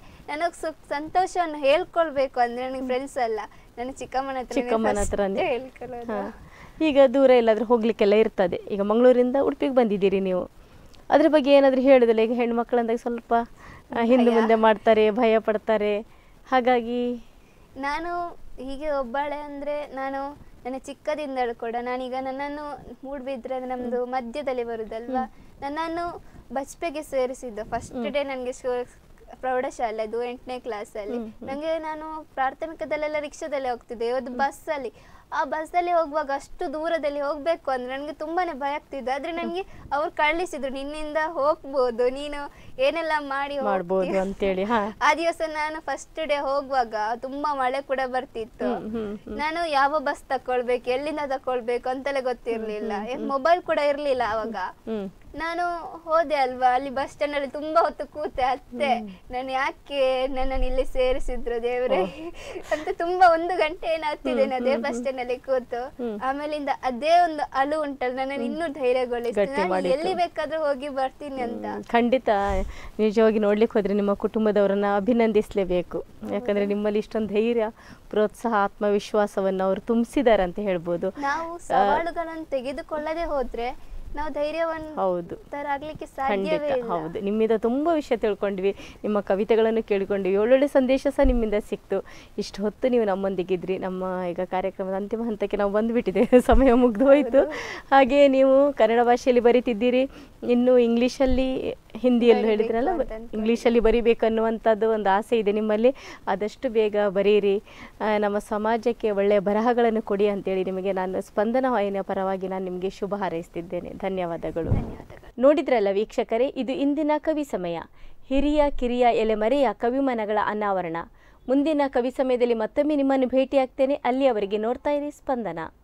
ಸಂತೋಷವನ್ನು ಹೇಳ್ಕೊಳ್ಬೇಕು ಅಂದ್ರೆ ನನಗೆ ಫ್ರೆಂಡ್ಸ್ ಅಲ್ಲ, ನನ್ನ ಚಿಕ್ಕಮ್ಮನ ಹತ್ರ ಹೇಳ್ಕೊಳ್ಳೋದು. ಈಗ ದೂರ ಎಲ್ಲಾದ್ರೂ ಹೋಗ್ಲಿಕ್ಕೆಲ್ಲ ಇರ್ತದೆ. ಈಗ ಮಂಗಳೂರಿಂದ ಉಡುಪಿಗೆ ಬಂದಿದ್ದೀರಿ ನೀವು, ಅದ್ರ ಬಗ್ಗೆ ಏನಾದರೂ ಹೇಳಿದಿಲ್ಲ? ಈಗ ಹೆಣ್ಣು ಮಕ್ಕಳಂದಾಗ ಸ್ವಲ್ಪ ಹಿಂದೆ ಮುಂದೆ ಮಾಡ್ತಾರೆ, ಭಯ ಪಡ್ತಾರೆ. ಹಾಗಾಗಿ ನಾನು ಹೀಗೆ ಒಬ್ಬಳೆ ಅಂದ್ರೆ ನಾನು ನನ್ನ ಚಿಕ್ಕದಿಂದಲೂ ಕೂಡ ನಾನೀಗ ನನ್ನನ್ನು ಮೂಡ್ಬಿದ್ರೆ ನಮ್ದು ಮಧ್ಯದಲ್ಲಿ ಬರುದಲ್ವಾ, ನನ್ನನ್ನು ಬಚ್ಪೆಗೆ ಸೇರಿಸಿದ್ದು. ಫಸ್ಟ್ ಡೇ ನನಗೆ ಪ್ರೌಢಶಾಲೆ, ಅದು 8ನೇ ಕ್ಲಾಸಲ್ಲಿ. ನನಗೆ ನಾನು ಪ್ರಾಥಮಿಕದಲ್ಲೆಲ್ಲ ರಿಕ್ಷಾದಲ್ಲಿ ಹೋಗ್ತಿದ್ದೆ, ಇವತ್ತು ಬಸ್ಸಲ್ಲಿ. ಆ ಬಸ್ಸಲ್ಲಿ ಹೋಗುವಾಗ ಅಷ್ಟು ದೂರದಲ್ಲಿ ಹೋಗ್ಬೇಕು ಅಂದ್ರೆ ನನಗೆ ತುಂಬಾನೇ ಭಯ ಆಗ್ತಿದ್ದು. ಆದ್ರೆ ನನಗೆ ಅವ್ರು ಕಳಿಸಿದ್ರು, ನಿನ್ನಿಂದ ಹೋಗ್ಬೋದು, ನೀನು ಏನೆಲ್ಲ ಮಾಡ್ಬೋದು ಅಂತೇಳಿ. ಆ ದಿವಸ ನಾನು ಫಸ್ಟ್ ಡೇ ಹೋಗುವಾಗ ತುಂಬಾ ಮಳೆ ಕೂಡ ಬರ್ತಿತ್ತು. ನಾನು ಯಾವ ಬಸ್ ತಕೊಳ್ಬೇಕು, ಎಲ್ಲಿಂದ ತಕೊಳ್ಬೇಕು ಅಂತೆಲ್ಲ ಗೊತ್ತಿರ್ಲಿಲ್ಲ. ಮೊಬೈಲ್ ಕೂಡ ಇರ್ಲಿಲ್ಲ ಅವಾಗ. ನಾನು ಹೋದೆ ಅಲ್ವಾ, ಅಲ್ಲಿ ಬಸ್ ಸ್ಟ್ಯಾಂಡ್ ಅಲ್ಲಿ ತುಂಬಾ ಹೊತ್ತು ಕೂತೆ. ಅತ್ತೆ ನಾನು ಯಾಕೆ ನನ್ನನ್ನು ಇಲ್ಲಿ ಸೇರಿಸಿದ್ರು ದೇವ್ರೆ ಅಂತ ತುಂಬಾ 1 ಗಂಟೆ ಏನು ಹತ್ತಿದ್ದೇನೆ ಅದೇ ಬಸ್ ಸ್ಟ್ಯಾಂಡ್ ಅಲ್ಲಿ ಕೂತು. ಆಮೇಲಿಂದ ಅದೇ ಒಂದು ಅಳು ಉಂಟಲ್ಲ, ನನ್ನನ್ನು ಇನ್ನೂ ಧೈರ್ಯಗೊಳಿಸ್ತೀನಿ, ನಾನು ಎಲ್ಲಿ ಬೇಕಾದ್ರೂ ಹೋಗಿ ಬರ್ತೀನಿ ಅಂತ. ಖಂಡಿತ ನಿಜವಾಗಿ ನೋಡ್ಲಿಕ್ಕೆ ಹೋದ್ರೆ ನಿಮ್ಮ ಕುಟುಂಬದವರನ್ನ ಅಭಿನಂದಿಸಲೇಬೇಕು. ಯಾಕಂದ್ರೆ ನಿಮ್ಮಲ್ಲಿ ಇಷ್ಟೊಂದು ಧೈರ್ಯ, ಪ್ರೋತ್ಸಾಹ, ಆತ್ಮವಿಶ್ವಾಸವನ್ನು ಅವರು ತುಂಬಿಸಿದ್ದಾರೆ ಅಂತ ಹೇಳ್ಬೋದು. ನಾವು ಸವಾಲುಗಳನ್ನು ತೆಗೆದುಕೊಳ್ಳದೆ ಹೋದ್ರೆ ನಾವು ಧೈರ್ಯವನ್ನು ತರಲಿಕ್ಕೆ ಸಾಧ್ಯವೇ ಇಲ್ಲ. ಹೌದು, ನಿಮ್ಮಿಂದ ತುಂಬಾ ವಿಷಯ ತಿಳ್ಕೊಂಡ್ವಿ, ನಿಮ್ಮ ಕವಿತೆಗಳನ್ನು ಕೇಳಿಕೊಂಡ್ವಿ, ಒಳ್ಳೊಳ್ಳೆ ಸಂದೇಶ ಸಹ ನಿಮ್ಮಿಂದ ಸಿಕ್ತು. ಇಷ್ಟು ಹೊತ್ತು ನೀವು ನಮ್ಮೊಂದಿಗಿದ್ರಿ. ನಮ್ಮ ಈಗ ಕಾರ್ಯಕ್ರಮದ ಅಂತಿಮ ಹಂತಕ್ಕೆ ನಾವು ಬಂದುಬಿಟ್ಟಿದ್ದೇವೆ, ಸಮಯ ಮುಗ್ದು ಹೋಯಿತು. ಹಾಗೆ ನೀವು ಕನ್ನಡ ಭಾಷೆಯಲ್ಲಿ ಬರೀತಿದ್ದೀರಿ, ಇನ್ನು ಇಂಗ್ಲೀಷಲ್ಲಿ, ಹಿಂದಿಯಲ್ಲೂ ಹೇಳಿದ್ರಲ್ಲ, ಇಂಗ್ಲೀಷಲ್ಲಿ ಬರಿಬೇಕನ್ನುವಂಥದ್ದು ಒಂದು ಆಸೆ ಇದೆ ನಿಮ್ಮಲ್ಲಿ. ಆದಷ್ಟು ಬೇಗ ಬರೀರಿ, ನಮ್ಮ ಸಮಾಜಕ್ಕೆ ಒಳ್ಳೆಯ ಬರಹಗಳನ್ನು ಕೊಡಿ ಅಂತೇಳಿ ನಿಮಗೆ ನಾನು ಸ್ಪಂದನ ವಾಹಿನಿಯ ಪರವಾಗಿ ನಾನು ನಿಮಗೆ ಶುಭ ಹಾರೈಸ್ತಿದ್ದೇನೆ. ಧನ್ಯವಾದಗಳು. ನೋಡಿದ್ರಲ್ಲ ವೀಕ್ಷಕರೇ, ಇದು ಇಂದಿನ ಕವಿ ಸಮಯ. ಹಿರಿಯ ಕಿರಿಯ ಎಲೆಮರೆಯ ಕವಿಮನಗಳ ಅನಾವರಣ. ಮುಂದಿನ ಕವಿ ಸಮಯದಲ್ಲಿ ಮತ್ತೊಮ್ಮೆ ನಿಮ್ಮನ್ನು ಭೇಟಿಯಾಗ್ತೇನೆ. ಅಲ್ಲಿಯವರೆಗೆ ನೋಡ್ತಾ ಇರಿ ಸ್ಪಂದನ.